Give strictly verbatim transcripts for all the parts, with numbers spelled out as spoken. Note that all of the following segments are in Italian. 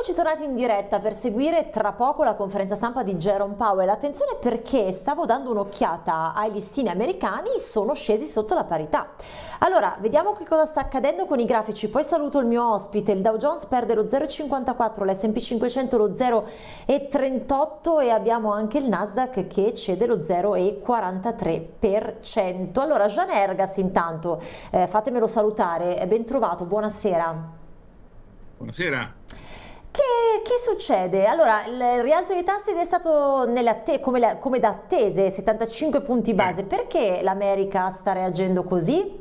Eccoci tornati in diretta per seguire tra poco la conferenza stampa di Jerome Powell. Attenzione perché stavo dando un'occhiata ai listini americani, sono scesi sotto la parità. Allora, vediamo che cosa sta accadendo con i grafici, poi saluto il mio ospite. Il Dow Jones perde lo zero virgola cinquantaquattro, l'S and P cinquecento lo zero virgola trentotto e abbiamo anche il Nasdaq che cede lo zero virgola quarantatré per cento. Allora, Jean Ergas intanto, eh, fatemelo salutare, ben trovato, buonasera. Buonasera. Che, che succede? Allora, il rialzo dei tassi è stato nelle come, le, come da attese, settantacinque punti base. Perché l'America sta reagendo così?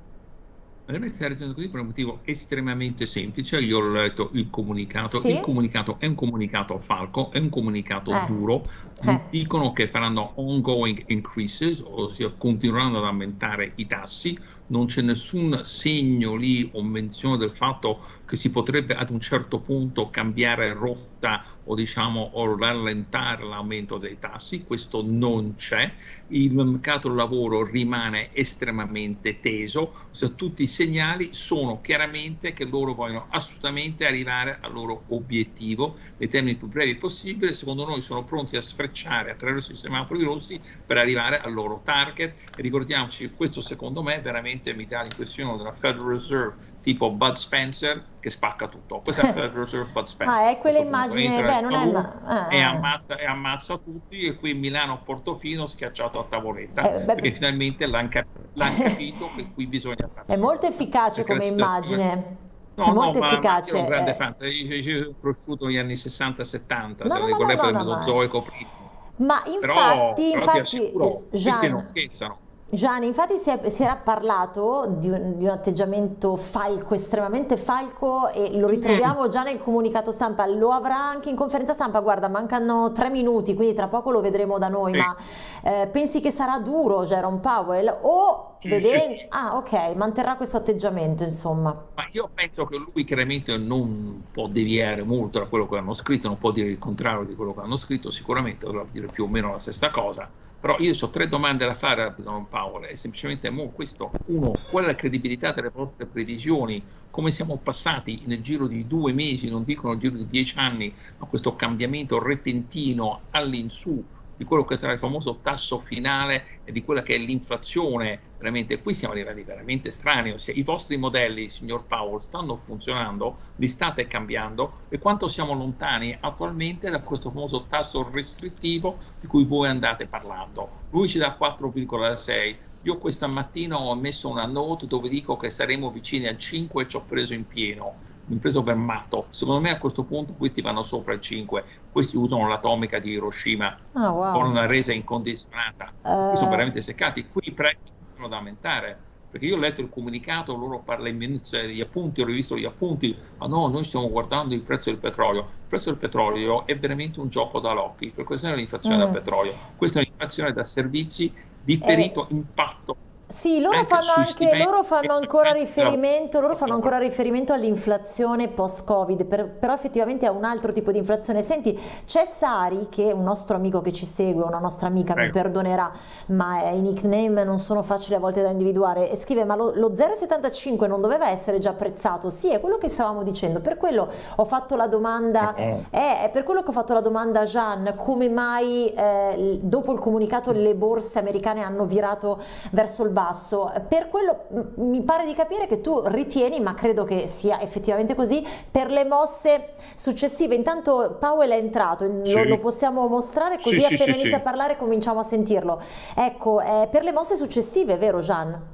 L'America sta reagendo così per un motivo estremamente semplice. Io ho letto il comunicato. Sì? Il comunicato è un comunicato falco, è un comunicato Eh, duro. eh. Dicono che faranno ongoing increases, ossia continueranno ad aumentare i tassi. Non c'è nessun segno lì o menzione del fatto che si potrebbe ad un certo punto cambiare rotta o diciamo o rallentare l'aumento dei tassi. Questo non c'è. Il mercato del lavoro rimane estremamente teso, ossia tutti i segnali sono chiaramente che loro vogliono assolutamente arrivare al loro obiettivo nei termini più brevi possibili. Secondo noi sono pronti a sfrecciare attraverso i semafori rossi per arrivare al loro target, e ricordiamoci che questo secondo me veramente mi dà l'impressione della Federal Reserve tipo Bud Spencer che spacca tutto. Questa è la Federal Reserve Bud Spencer. Ah, è quell'immagine, beh, non è... Ma... E Eh, eh. ammazza, e ammazza tutti, e qui Milano Portofino schiacciato a tavoletta, Eh, beh, perché finalmente l'hanno cap l'han capito che qui bisogna fare è molto fretta, efficace perché la come situazione... immagine, è No, no, molto ma, ma io ero un efficace. grande eh. fan, io, io sono cresciuto negli anni sessanta settanta, No, se no, lo no, dico no, lei no, per il no, ma... Mesozoico prima, Ma però, infatti, però ti infatti, assicuro, eh, questi non Jean, scherzano. Gianni, infatti si, è- si era parlato di un, di un atteggiamento falco, estremamente falco, e lo Mm. ritroviamo già nel comunicato stampa, lo avrà anche in conferenza stampa. Guarda, mancano tre minuti, quindi tra poco lo vedremo da noi, Sì, ma eh, pensi che sarà duro Jerome Powell o sì, sì, vede... sì. Ah, ok, manterrà questo atteggiamento, insomma. Ma io penso che lui chiaramente non può deviare molto da quello che hanno scritto, non può dire il contrario di quello che hanno scritto, sicuramente dovrà dire più o meno la stessa cosa, però io ho tre domande da fare a Don Paolo, e semplicemente mo questo. Uno, qual è la credibilità delle vostre previsioni? Come siamo passati nel giro di due mesi, non dico nel giro di dieci anni, a questo cambiamento repentino all'insù di quello che sarà il famoso tasso finale e di quella che è l'inflazione? Veramente, qui siamo a livelli veramente strani, ossia i vostri modelli, signor Powell, stanno funzionando, li state cambiando, e quanto siamo lontani attualmente da questo famoso tasso restrittivo di cui voi andate parlando? Lui ci dà quattro virgola sei, io questa mattina ho messo una note dove dico che saremo vicini al cinque e ci ho preso in pieno. Mi ho preso per matto. Secondo me a questo punto questi vanno sopra il cinque, questi usano l'atomica di Hiroshima Ah, con wow. una resa incondizionata, qui sono Eh, veramente seccati, qui i prezzi continuano ad aumentare, perché io ho letto il comunicato, loro parlano gli appunti, ho rivisto gli appunti, ma no, noi stiamo guardando il prezzo del petrolio. Il prezzo del petrolio è veramente un gioco dall'occhio, per questa è l'inflazione da mm, petrolio, questa è un'inflazione da servizi, eh, differito impatto Sì, loro anche fanno sui anche, stipendi loro e fanno sui ancora prezzi della riferimento, loro fanno ancora lavoro. riferimento all'inflazione post-Covid, per- però effettivamente è un altro tipo di inflazione. Senti, c'è Sari, che è un nostro amico che ci segue, una nostra amica, mi Prego. perdonerà, ma eh, i nickname non sono facili a volte da individuare, e scrive: ma lo, lo zero virgola settantacinque non doveva essere già apprezzato? Sì, è quello che stavamo dicendo, per quello ho fatto la domanda, No. è, è per quello che ho fatto la domanda a Jean, come mai eh, dopo il comunicato le borse americane hanno virato verso il basso. Per quello m- mi pare di capire che tu ritieni, ma credo che sia effettivamente così, per le mosse successive. Intanto Powell è entrato, lo, lo Sì, possiamo mostrare sì, così sì, appena sì, inizia a sì. parlare cominciamo a sentirlo. Ecco, eh, per le mosse successive, vero Gian?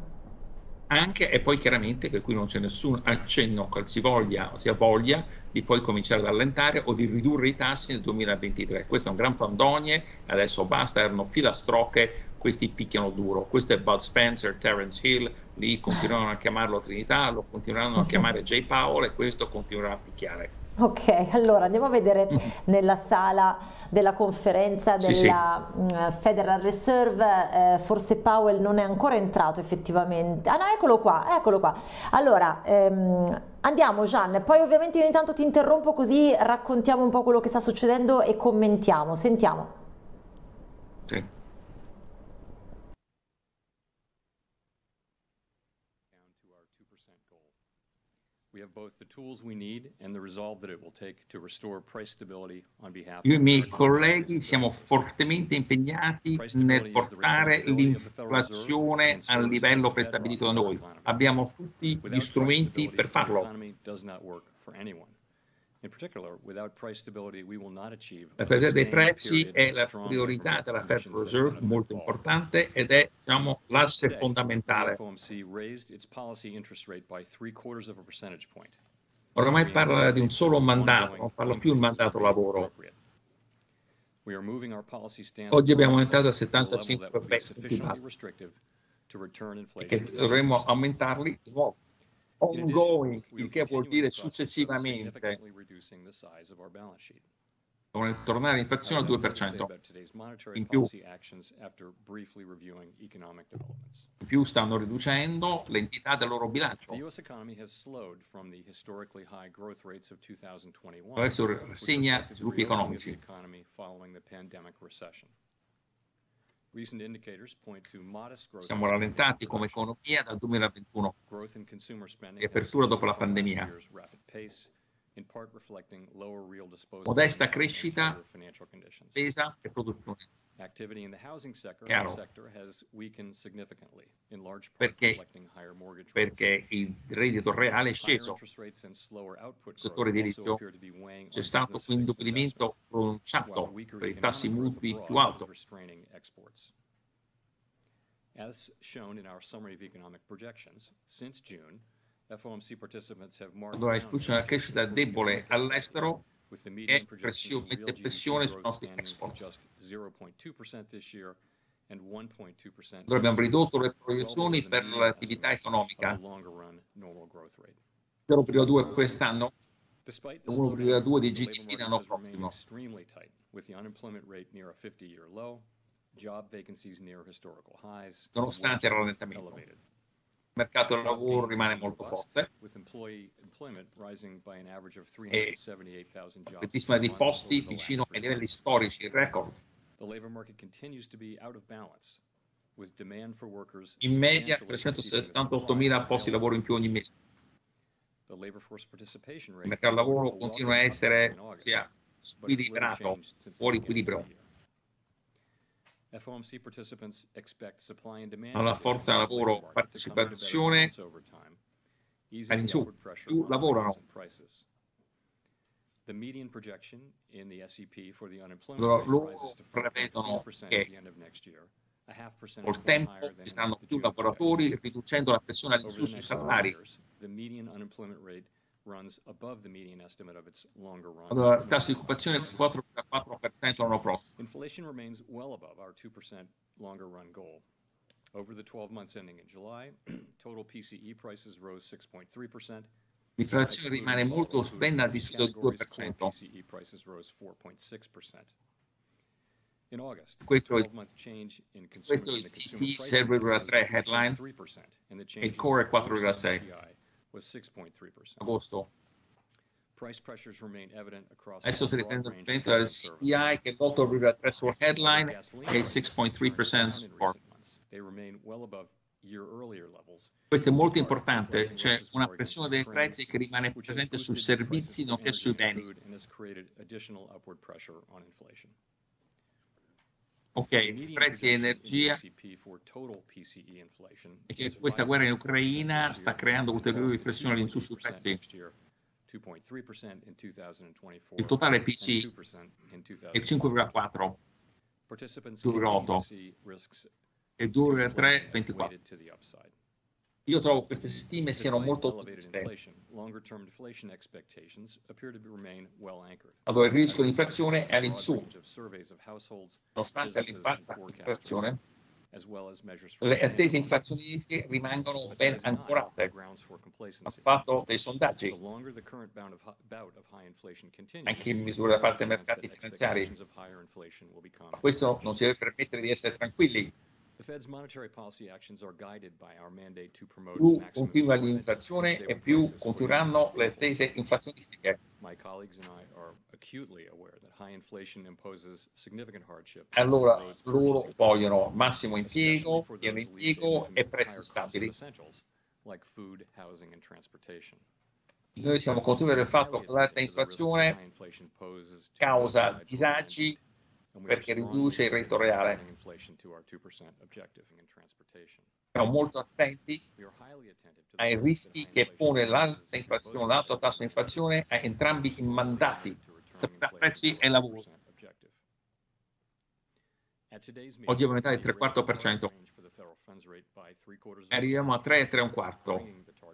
Anche, e poi chiaramente che qui non c'è nessun accenno qualsivoglia, sia voglia di poi cominciare ad allentare o di ridurre i tassi nel duemilaventitré. Questo è un gran fandonie, adesso basta, erano filastrocche, questi picchiano duro. Questo è Bud Spencer, Terence Hill, lì continueranno a chiamarlo Trinità, lo continueranno a chiamare Jay Powell, e questo continuerà a picchiare. Ok, allora andiamo a vedere nella sala della conferenza Sì, sì. della mm, Federal Reserve. Eh, forse Powell non è ancora entrato effettivamente. Ah no, eccolo qua, eccolo qua. Allora, ehm, andiamo Gian, poi ovviamente io intanto ti interrompo così raccontiamo un po' quello che sta succedendo e commentiamo. Sentiamo. Sì. Io e i miei colleghi siamo fortemente impegnati nel portare l'inflazione al livello prestabilito da noi. Abbiamo tutti gli strumenti per farlo. La stabilità dei prezzi è la priorità della Federal Reserve, molto importante, ed è, diciamo, l'asse fondamentale. Oramai parla di un solo mandato, non parla più del mandato lavoro. Oggi abbiamo aumentato a settantacinque punti base e che dovremmo aumentarli di nuovo. Ongoing, il che vuol dire successivamente. Devono tornare l'inflazione al due per cento. In più, in più stanno riducendo l'entità del loro bilancio. Questo segna sviluppi economici. Siamo rallentati come economia dal duemilaventuno e apertura dopo la pandemia. Modesta crescita, spesa e produzione. Chiaro, perché, perché il reddito reale è sceso. Nel settore edilizio c'è stato un indebolimento pronunciato per i tassi mutui più alti. As shown in our summary of economic projections, since June, F O M C participants have marked Allora, down c'è una crescita debole all'estero e pressio, mette pressione sui nostri export. Allora abbiamo ridotto le proiezioni per l'attività economica. zero virgola due quest'anno e uno virgola due di G D P l'anno prossimo. Nonostante il rallentamento, il mercato del lavoro rimane molto forte e tantissima di posti vicino ai livelli storici, record. In media trecentosettantottomila posti di lavoro in più ogni mese. Il mercato del lavoro continua a essere sia squilibrato, fuori equilibrio. Alla forza lavoro partecipazione all'insù, più lavorano. Allora, loro prevedono che col tempo ci saranno più lavoratori, riducendo la pressione all'insù sui salari. Allora, il tasso di occupazione è quattro virgola quattro per cento l'anno prossimo. Inflation remains well above our two percent longer run goal. Over the twelve months ending in July, total P C E prices rose six point three percent. L'inflazione rimane molto ben al di sotto del due per cento. P C E prices rose four point six percent. In August, questo è questo il P C E sei virgola tre headline e il core è quattro virgola sei. Agosto. Adesso si riprende il dal C P I che è l'otto virgola tre sul headline e il sei virgola tre percento score. Questo è molto importante, c'è una pressione dei prezzi che rimane presente sui servizi nonché sui beni. Ok, prezzi e energia, e che questa guerra in Ucraina sta creando ulteriori pressioni all'insù sui prezzi. Il totale P C E è cinque virgola quattro, due virgola otto e due virgola tre, ventiquattro. Io trovo che queste stime siano molto ottimiste. Allora il rischio di inflazione è all'insù. Nonostante l'impatto dell'inflazione, le attese inflazionistiche rimangono ben ancorate. Ha fatto dei sondaggi, anche in misura da parte dei mercati finanziari. Ma questo non ci deve permettere di essere tranquilli. Più continua l'inflazione e più continueranno le attese inflazionistiche. Allora loro vogliono massimo impiego, pieno impiego e prezzi stabili. Noi siamo consapevoli del fatto che l'alta inflazione causa disagi perché riduce il reddito reale. Siamo molto attenti ai rischi che pone l'alta inflazione, l'alto tasso di inflazione a entrambi i mandati, prezzi e lavoro. Oggi abbiamo metà del tre quarto per cento. Arriviamo a tre, tre e un quarto.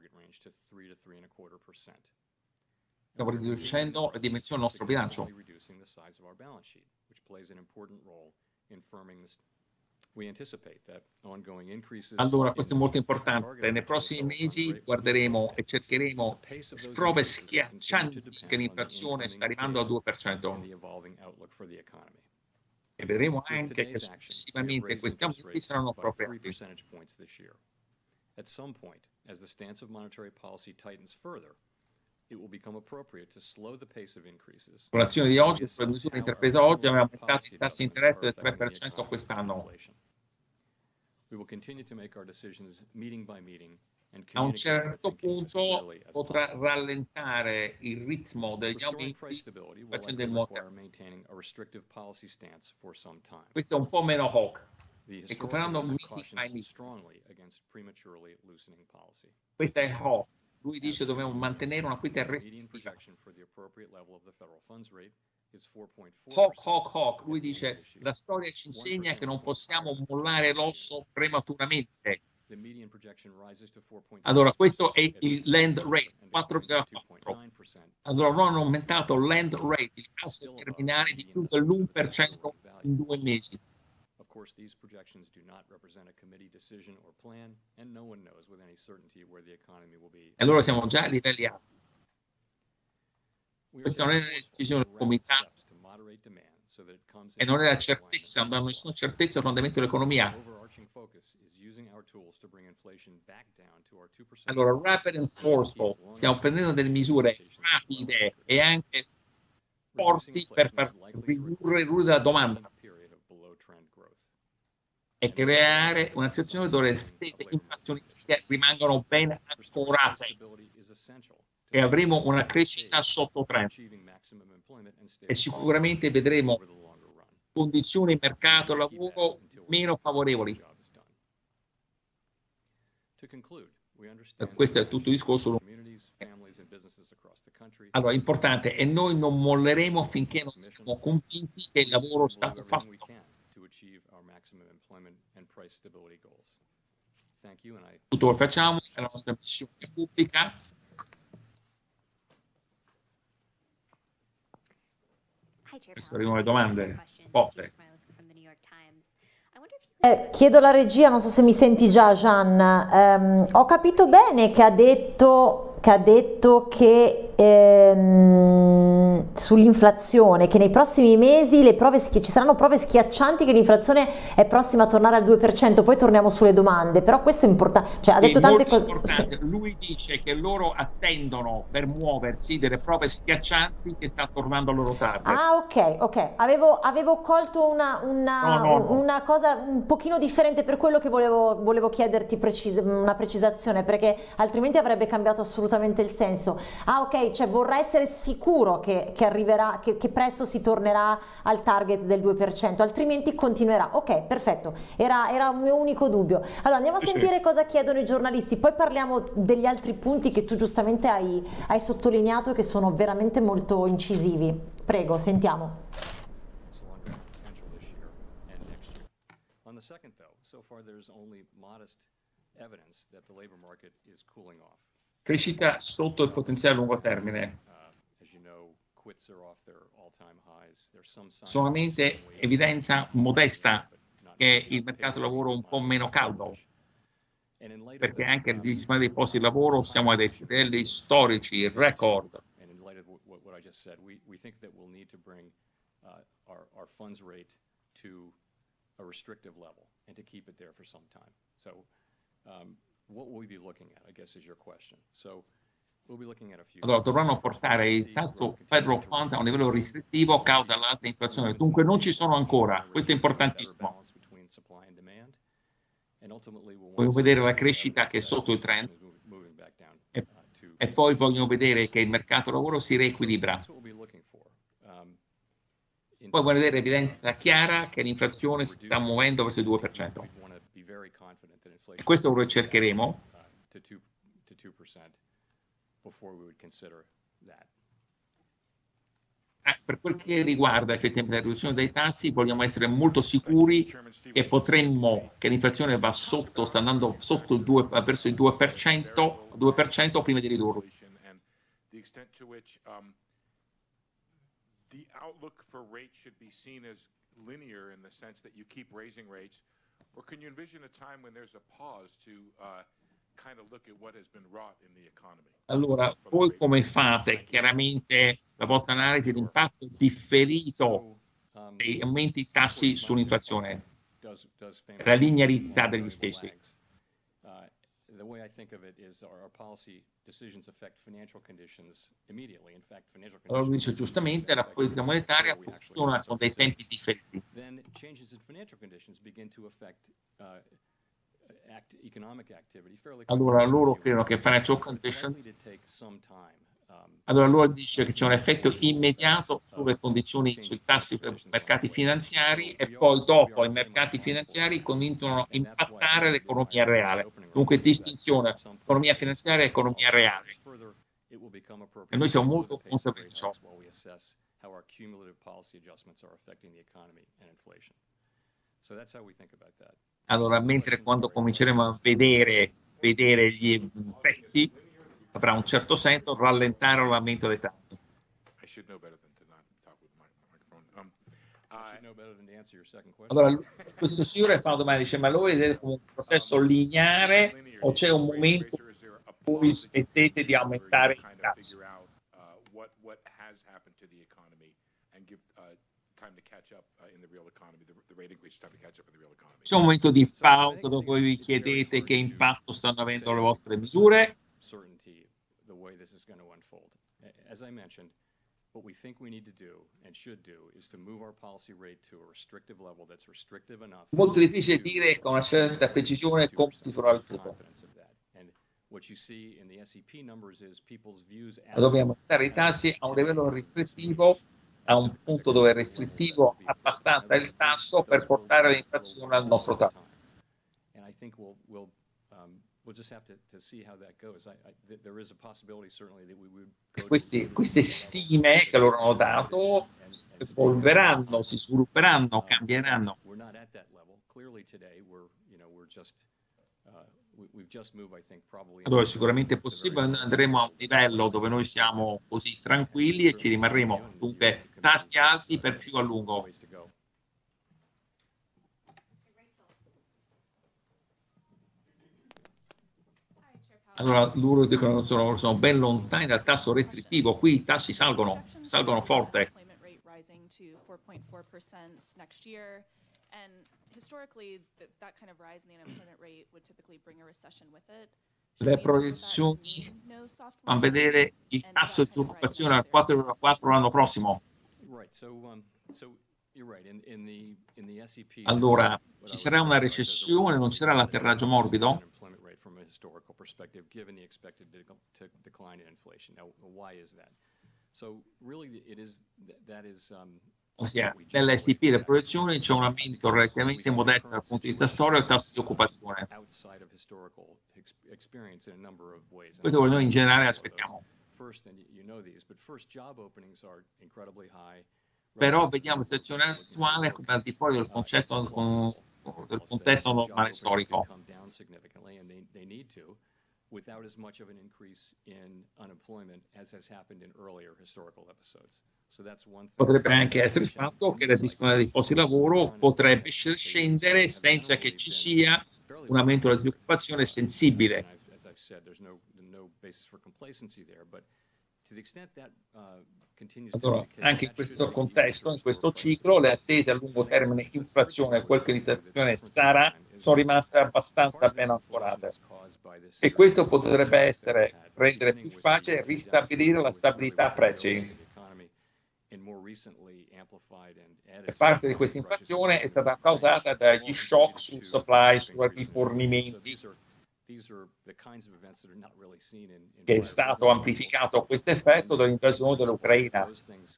Stiamo riducendo le dimensioni del nostro bilancio. Allora, questo è molto importante. Nei prossimi mesi guarderemo e cercheremo prove schiaccianti che l'inflazione sta arrivando al due per cento. E vedremo anche che successivamente questi aumenti saranno appropriati. At some point, as the stance of monetary policy tightens further, it will become appropriate to slow the pace of increases. Con l'azione di oggi, con le misure intraprese oggi, abbiamo aumentato i tassi di interesse del tre per cento quest'anno. A un certo punto potrà rallentare il ritmo degli aumenti facendo in modo. Questo è un po' meno hawk. E comprando meeting by meeting. Questa è hawk. Lui dice che dobbiamo mantenere una quota restrittiva. Hawk, hawk, hawk. Lui dice la storia ci insegna che non possiamo mollare l'osso prematuramente. Allora questo è il land rate, quattro virgola quattro. Allora non hanno aumentato il land rate, il tasso terminale di più dell'uno per cento in due mesi. Of course, these projections do not represent a committee decision or plan, and no one knows with any certainty where the economy will be. E allora siamo già a livelli alti. Questa non è una decisione del comitato e non è la certezza, non danno nessuna certezza sull'andamento dell'economia. Allora, rapid and forceful, stiamo prendendo delle misure rapide e anche forti per far ridurre il ruolo della domanda e creare una situazione dove le spese inflazionistiche rimangono ben ancorate e avremo una crescita sotto trend e sicuramente vedremo condizioni di mercato e lavoro meno favorevoli. Questo è tutto il discorso. Allora, importante, e noi non molleremo finché non siamo convinti che il lavoro è stato fatto. Tutto lo facciamo, è la nostra missione pubblica. Queste arrivano le domande. Poche. Eh, chiedo alla regia, non so se mi senti già, Gian. Ehm, ho capito bene che ha detto che, ha detto che ehm, sull'inflazione, che nei prossimi mesi le prove, ci saranno prove schiaccianti che l'inflazione è prossima a tornare al due per cento, poi torniamo sulle domande, però questo è importante, cioè ha detto tante cose. Sì. Lui dice che loro attendono per muoversi delle prove schiaccianti che sta tornando al loro target. Ah, ok, ok, avevo, avevo colto una, una, no, no, no. una cosa un pochino differente, per quello che volevo, volevo chiederti precis una precisazione, perché altrimenti avrebbe cambiato assolutamente il senso. Ah, ok, cioè vorrà essere sicuro che, che arriverà, che, che presto si tornerà al target del due per cento, altrimenti continuerà. Ok, perfetto, era, era un mio unico dubbio. Allora andiamo a sentire sì. cosa chiedono i giornalisti, poi parliamo degli altri punti che tu giustamente hai, hai sottolineato, che sono veramente molto incisivi. Prego, sentiamo. On the second though, so far there's only modest evidence that the labor market is cooling off. Crescita sotto il potenziale a lungo termine. Solamente evidenza modesta che il mercato del lavoro è un po' meno caldo, perché anche il disminuire dei posti di lavoro siamo a dei livelli storici, record. A restrictive level and to keep it there for some time. So um, what will we be looking at, I guess, is your question. So we'll be looking at a few. Allora, dovranno portare il tasso Federal Funds a un livello restrittivo a causa dell'alta inflazione. Dunque non ci sono ancora. Questo è importantissimo. Voglio vedere la crescita che è sotto il trend. E e poi vogliono vedere che il mercato lavoro si reequilibra. Poi vogliono vedere evidenza chiara che l'inflazione si sta muovendo verso il due per cento. E questo lo cercheremo. Eh, per quel che riguarda effettivamente la riduzione dei tassi, vogliamo essere molto sicuri che potremmo, che l'inflazione va sotto, sta andando sotto il due, verso il due per cento, due per cento prima di ridurlo. The outlook for rates should be seen as linear in the sense that you keep raising rates, or can you envision a time when there's a pause to uh, kind of look at what has been wrought in the economy? Allora, voi come fate chiaramente la vostra analisi di impatto differito dei aumenti tassi sull'inflazione, la linearità degli stessi? The way I think of it is our, our policy decisions affect financial conditions immediately. In fact, financial conditions. Allora, dice giustamente, la politica monetaria funziona con dei tempi differenti. Then changes in financial conditions begin to affect uh, act, economic activity fairly quickly. Allora, loro credono che financial conditions. Allora, loro dice che c'è un effetto immediato sulle condizioni, sui tassi per i mercati finanziari e poi dopo i mercati finanziari cominciano a impattare l'economia reale. Dunque, distinzione economia finanziaria e economia reale. E noi siamo molto consapevoli di ciò. Allora, mentre quando cominceremo a vedere, vedere gli effetti, avrà un certo senso rallentare l'aumento dei tassi. Allora, questo signore fa una domanda, dice, ma lo vedete come un processo lineare o c'è un momento in cui smettete di aumentare i tassi? C'è un momento di pausa dove voi vi chiedete che impatto stanno avendo le vostre misure? The way this is going to unfold. As I mentioned, what we think we need to do and should do is to move our policy rate to a restrictive level that's restrictive enough. Molto difficile dire con una certa precisione come si farà il tutto. Dobbiamo stare i tassi a un livello restrittivo, a un punto dove è restrittivo abbastanza il tasso per portare l'inflazione al nostro tasso. We'll just have to, to see how that goes. I, I, there is a possibility certainly that we would go queste, queste stime che loro hanno dato evolveranno, si svilupperanno, cambieranno. We're not at that level. Clearly today we're, you know, we're just uh, we've just moved, I think, probably. Allora, sicuramente è possibile, andremo a un livello dove noi siamo così tranquilli e ci rimarremo. Dunque, tassi alti per più a lungo. Allora loro dicono che sono, sono ben lontani dal tasso restrittivo, qui i tassi salgono, salgono forte. Le proiezioni fanno vedere il tasso di disoccupazione al quattro virgola quattro l'anno prossimo. Allora, ci sarà una recessione, non ci sarà l'atterraggio morbido? From a historical perspective, given the expected decline in inflation. Now, why is that? So, really, it is that is. Um, Ossia, nell'S P le proiezioni c'è un aumento relativamente modesto dal punto di vista storico del tasso di occupazione. Questo noi in generale aspettiamo. Però vediamo la situazione attuale come al di fuori del concetto con, del contesto normale storico. Without as much of an increase in unemployment as has happened in earlier historical episodes. So that's one thing. Potrebbe anche essere il fatto che la disponibilità di posti di lavoro potrebbe scendere senza che ci sia un aumento della disoccupazione sensibile. As I've said, there's no no basis for complacency there, but to the extent that uh, continues to allora, anche in questo contesto, in questo ciclo, le attese a lungo termine inflazione e quel che l'inflazione sarà sono rimaste abbastanza ben ancorate. E questo potrebbe essere rendere più facile ristabilire la stabilità prezzi. E parte di questa inflazione è stata causata dagli shock sul supply, sui rifornimenti che è stato amplificato questo effetto dall'invasione dell'Ucraina.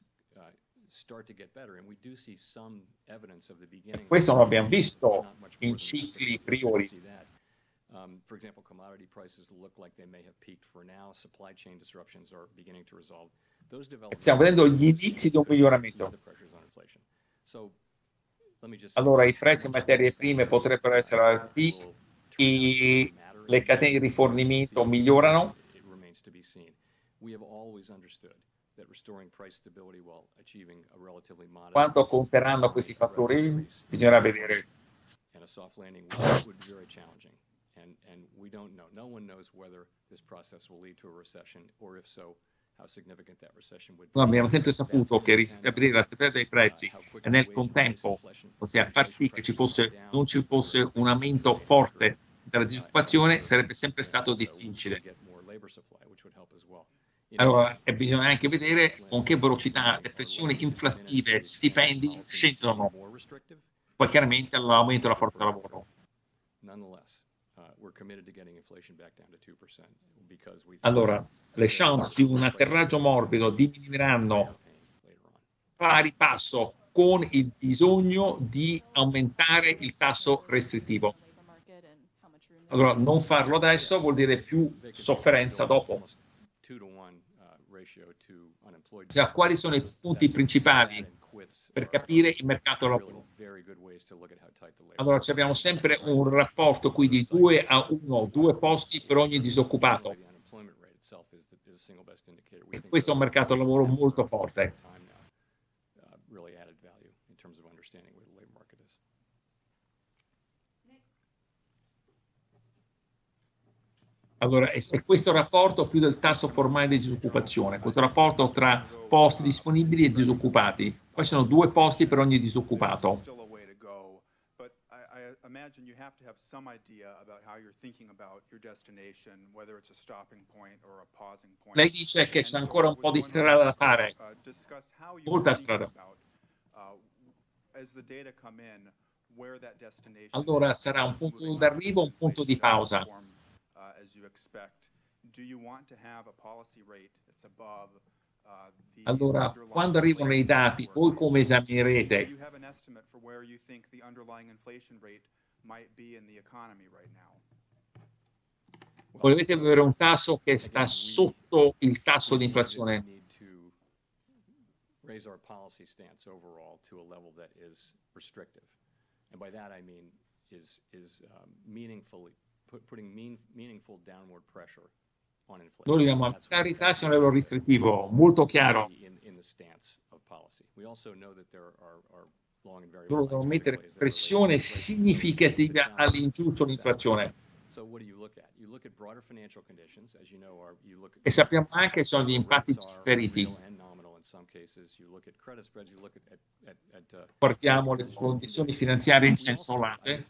Questo non abbiamo visto in cicli priori. Um, for example, commodity prices look like they may have peaked for now. Supply chain disruptions are beginning to resolve. Those developments Stiamo vedendo gli inizi di un miglioramento. So, let me just allora i prezzi di materie prime potrebbero essere al peak, e le catene di rifornimento migliorano. It remains to be seen. We have always understood that restoring price stability while achieving a relatively modest Quanto conteranno questi fattori bisognerà vedere. And a soft landing would, would be very challenging. And, and we don't know. No one knows whether this process will lead to a recession, or if so, how significant that recession would be. Noi abbiamo sempre saputo che ristabilire la stabilità dei prezzi e nel contempo, ossia far sì che ci fosse, non ci fosse un aumento forte della disoccupazione, sarebbe sempre stato difficile. Allora, e bisogna anche vedere con che velocità le pressioni inflattive, stipendi scendono, poi chiaramente all'aumento della forza lavoro. Allora, le chance di un atterraggio morbido diminuiranno pari passo con il bisogno di aumentare il tasso restrittivo. Allora, non farlo adesso vuol dire più sofferenza dopo. Cioè, quali sono i punti principali per capire il mercato lavoro? Allora, abbiamo sempre un rapporto qui di due a uno, due posti per ogni disoccupato. E questo è un mercato lavoro molto forte. Allora, è, è questo rapporto più del tasso formale di disoccupazione, questo rapporto tra posti disponibili e disoccupati. Poi sono due posti per ogni disoccupato. Imagine you have to have some idea about how you're thinking about your destination, whether it's a stopping point or a pausing point. Lei dice che c'è ancora un po' di strada da fare, molta strada. Allora sarà un punto d'arrivo, un punto di pausa. Allora, quando arrivano i dati, voi come esaminerete? Volete avere un tasso che sta sotto il tasso di inflazione? Raise our policy stance overall to a level that is restrictive, and by that I mean is is um, meaningfully put, putting mean, meaningful downward pressure on inflation. Noi dobbiamo aumentare i tassi a un livello restrittivo, molto chiaro. In, in the stance of policy. We also know that there are, are long and very Dobbiamo mettere pressione significativa all'ingiù sull'inflazione. E sappiamo anche che sono gli impatti differiti. Guardiamo le condizioni finanziarie in senso lato.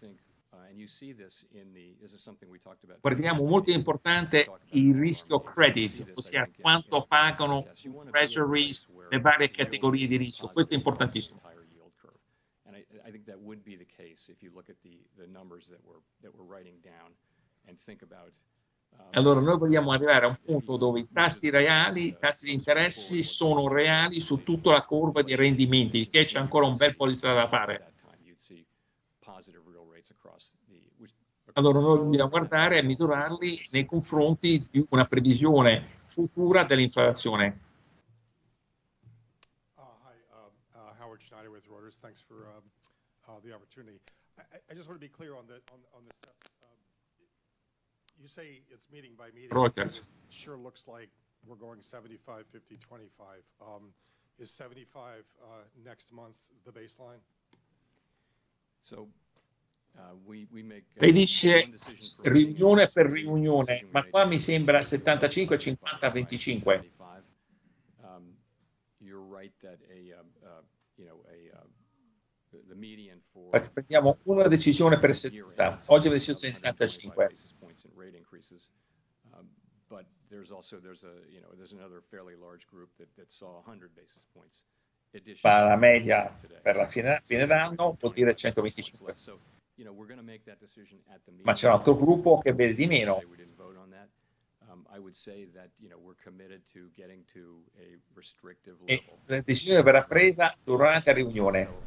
Guardiamo molto importante il rischio credit, ossia quanto pagano su treasuries le varie categorie di rischio. Questo è importantissimo. I think that would be the case if you look at the the numbers that we're that we're writing down and think about. Um, allora noi vogliamo arrivare a un punto dove i tassi reali, i tassi di interessi sono reali su tutta la curva di rendimenti, che c'è ancora un bel po' di strada da fare. Allora noi dobbiamo guardare e misurarli nei confronti di una previsione futura dell'inflazione. Uh, hi, uh, uh, Howard Schneider with Reuters. Thanks for uh, uh, the opportunity. I, I just want to be clear on the on, on the steps. Um, you say it's meeting by meeting. Reuters. It sure looks like we're going seventy-five, fifty, twenty-five. Um, is seventy-five uh, next month the baseline? So, uh, we, we make, uh, Lei dice riunione per riunione, ma qua mi sembra settantacinque cinquanta venticinque. Um, you're right that a uh, uh, you know a uh, the median for Prendiamo una decisione per seduta. Oggi è la decisione settantacinque. But there's also there's a you know there's another fairly large group that that saw one hundred basis points. Ma la media per la fine, fine d'anno vuol dire centoventicinque. Ma c'è un altro gruppo che vede di meno. E la decisione verrà presa durante la riunione.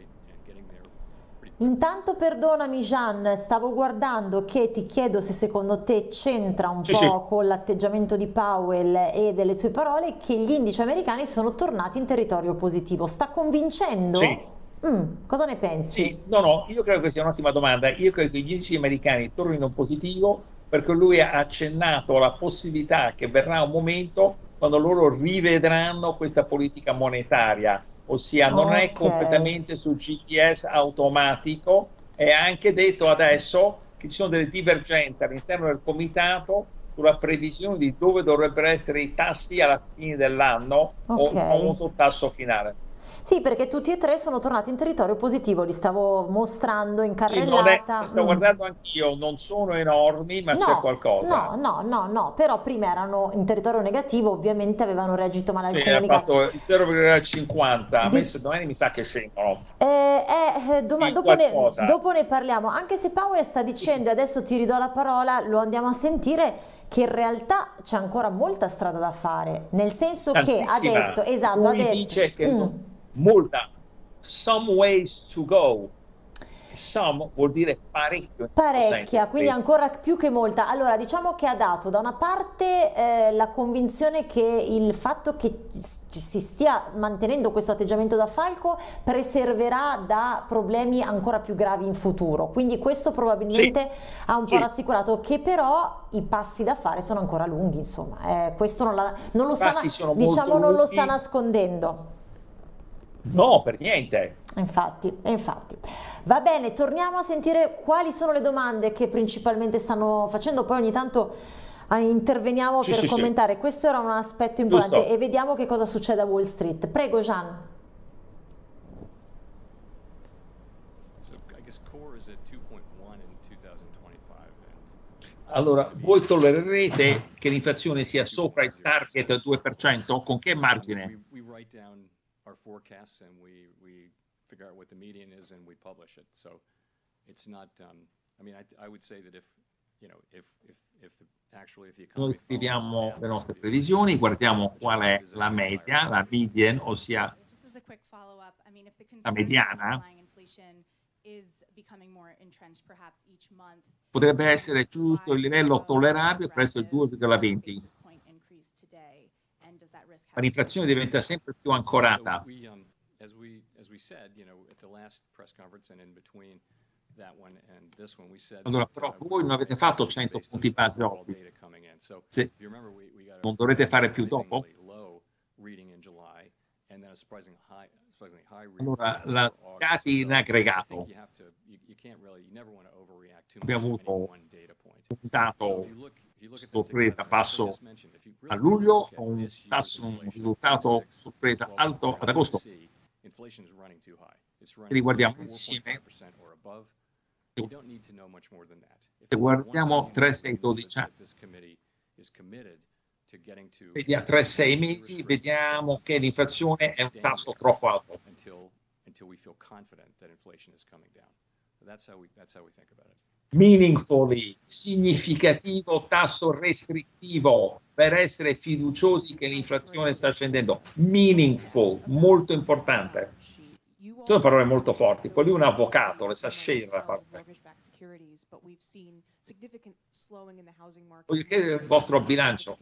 Intanto perdonami Gian, stavo guardando che ti chiedo se secondo te c'entra un Sì, po' sì. con l'atteggiamento di Powell e delle sue parole che gli indici americani sono tornati in territorio positivo. Sta convincendo? Sì. Mm, cosa ne pensi? Sì, no, no, io credo che sia un'ottima domanda. Io credo che gli indici americani tornino in positivo perché lui ha accennato alla possibilità che verrà un momento quando loro rivedranno questa politica monetaria, ossia non è Ok. completamente sul G P S automatico, è anche detto adesso che ci sono delle divergenze all'interno del comitato sulla previsione di dove dovrebbero essere i tassi alla fine dell'anno o Ok. il famoso tasso finale. Sì, perché tutti e tre sono tornati in territorio positivo, li stavo mostrando in Sì, non è, carrellata. sto Mm. guardando anch'io, non sono enormi, ma c'è No, qualcosa. no, no, no, no, però prima erano in territorio negativo, ovviamente avevano reagito male al Sì, ha comunicato. fatto il zero virgola cinquanta, a me Dic- se domani mi sa che scendono Eh, eh, eh, doma- di dopo ne, qualcosa. dopo ne parliamo, anche se Powell sta dicendo, e adesso ti ridò la parola, lo andiamo a sentire, che in realtà c'è ancora molta strada da fare, nel senso che ha Tantissima. detto, esatto, ha Lui detto, dice che mm, non- molta, some ways to go. Some vuol dire parecchio in questo parecchia, senso. quindi ancora più che molta. Allora, diciamo che ha dato da una parte eh, la convinzione che il fatto che ci si stia mantenendo questo atteggiamento da falco preserverà da problemi ancora più gravi in futuro. Quindi questo probabilmente ha un po' Sì. rassicurato, che però i passi da fare sono ancora lunghi, insomma. Eh, questo non, la- non lo I sta, passi sono molto diciamo, non lo sta lunghi. nascondendo. No, per niente. Infatti, e infatti. Va bene, torniamo a sentire quali sono le domande che principalmente stanno facendo, poi ogni tanto ah, interveniamo Sì, per sì, sì. commentare. Questo era un aspetto importante Giusto. e vediamo che cosa succede a Wall Street. Prego, Gian. So I guess core is at two point one in two thousand twenty-five and Allora, voi tollererete che l'inflazione sia sopra il target del due per cento? Con che margine? we, we write down our forecasts and we, we figure out what the median is and we publish it. So it's not, um, I mean, I, I would say that if, you know, if, if, if the, actually if the Noi economy scriviamo follows the le nostre path of previsioni, the- guardiamo qual è la media, la median, ossia Just as a quick follow-up, I mean, if the la concerns mediana. about underlying inflation is becoming more entrenched perhaps each month, potrebbe essere giusto il livello tollerabile presso il due virgola venti, basis point increase today, and does that risk ma l'inflazione diventa sempre più ancorata. So we, um, as we, as we said, you know, at the last press conference and in between that one and this one, we said. Allora, that, però uh, voi non avete fatto cento based on punti base overall oggi. data coming in. So Se if you remember, we, we got a non dovrete fare più dopo? surprisingly low reading in July and then a surprising high, surprisingly high reading Allora, for la August. dati in So I aggregato. think you have to, you, you can't really, you never want to overreact too much Abbiamo to any avuto one data point. un So dato if you look, if you look at them sorpresa together, as I basso just mentioned, if you a really luglio, look at un this year's tasso, un inflation, risultato forty-six, sorpresa twelve alto month ad agosto. trailing, inflation is running too high. It's Se li running guardiamo four point insieme, five percent or above. You don't need to know much more than that. If se it's one guardiamo thing, tre, you sei, know that- dodici anni, that this committee is committed to getting to vediamo tre, sei a mesi, restrictive vediamo stance che on l'inflazione inflation è un tasso sustainably troppo alto. until until we feel confident that inflation is coming down. That's how we that's how we think about it. Meaningfully, significativo tasso restrittivo per essere fiduciosi che l'inflazione sta scendendo. Meaningful, molto importante. Sono parole molto forti, poi lui è un avvocato, le sa scegliere la parte. Voglio chiedere il vostro bilancio.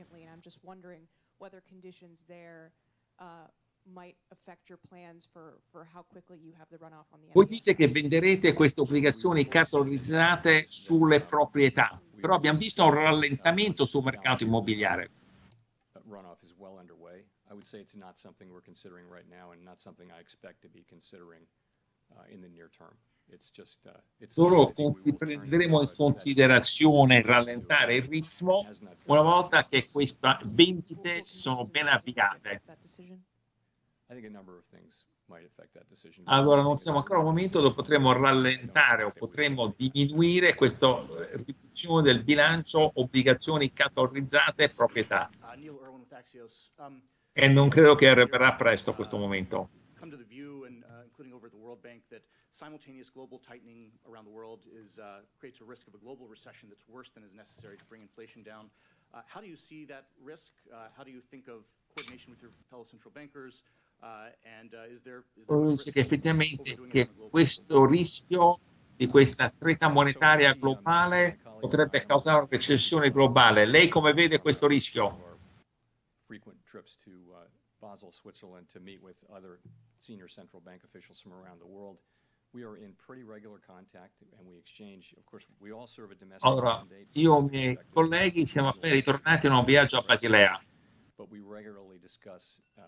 Voi dite che venderete queste obbligazioni cartolarizzate sulle proprietà, però abbiamo visto un rallentamento sul mercato immobiliare. Uh, runoff is well underway. I would say it's not something we're considering right now and not something I expect to be considering uh, in the near term. It's just uh, it's something Solo I think we will turn to, prenderemo in but that considerazione takes time to rallentare il do. ritmo Has not una come volta as che expected. queste vendite sono ben avviate. I think a number of things might affect that decision. Allora One non thing siamo is ancora a un interest momento dove rates. potremo I don't rallentare o expect that we potremo will be diminuire questa eh, riduzione del bilancio obbligazioni cartolarizzate e proprietà. Uh, Neil Irwin with Axios. Um, E non credo che arriverà presto a questo momento. come to the view, and uh, including over at the World Bank, that simultaneous global tightening around the world is, uh, creates a risk of a global recession that's worse than is necessary to bring inflation down. Uh, how do you see that risk? Uh, how do you think of coordination with your fellow central bankers? Uh, and uh, is there, is there a risk Che of effettivamente overdoing it che on a global questo rischio di questa stretta monetaria globale potrebbe causare una recessione globale. Lei come vede questo rischio? Frequent trips to uh, Basel, Switzerland, to meet with other senior central bank officials from around the world. We are in pretty regular contact and we exchange, of course, we all serve a domestic Allora, mandate. io e i miei colleghi siamo appena ritornati da un viaggio a Basilea. But we regularly discuss uh,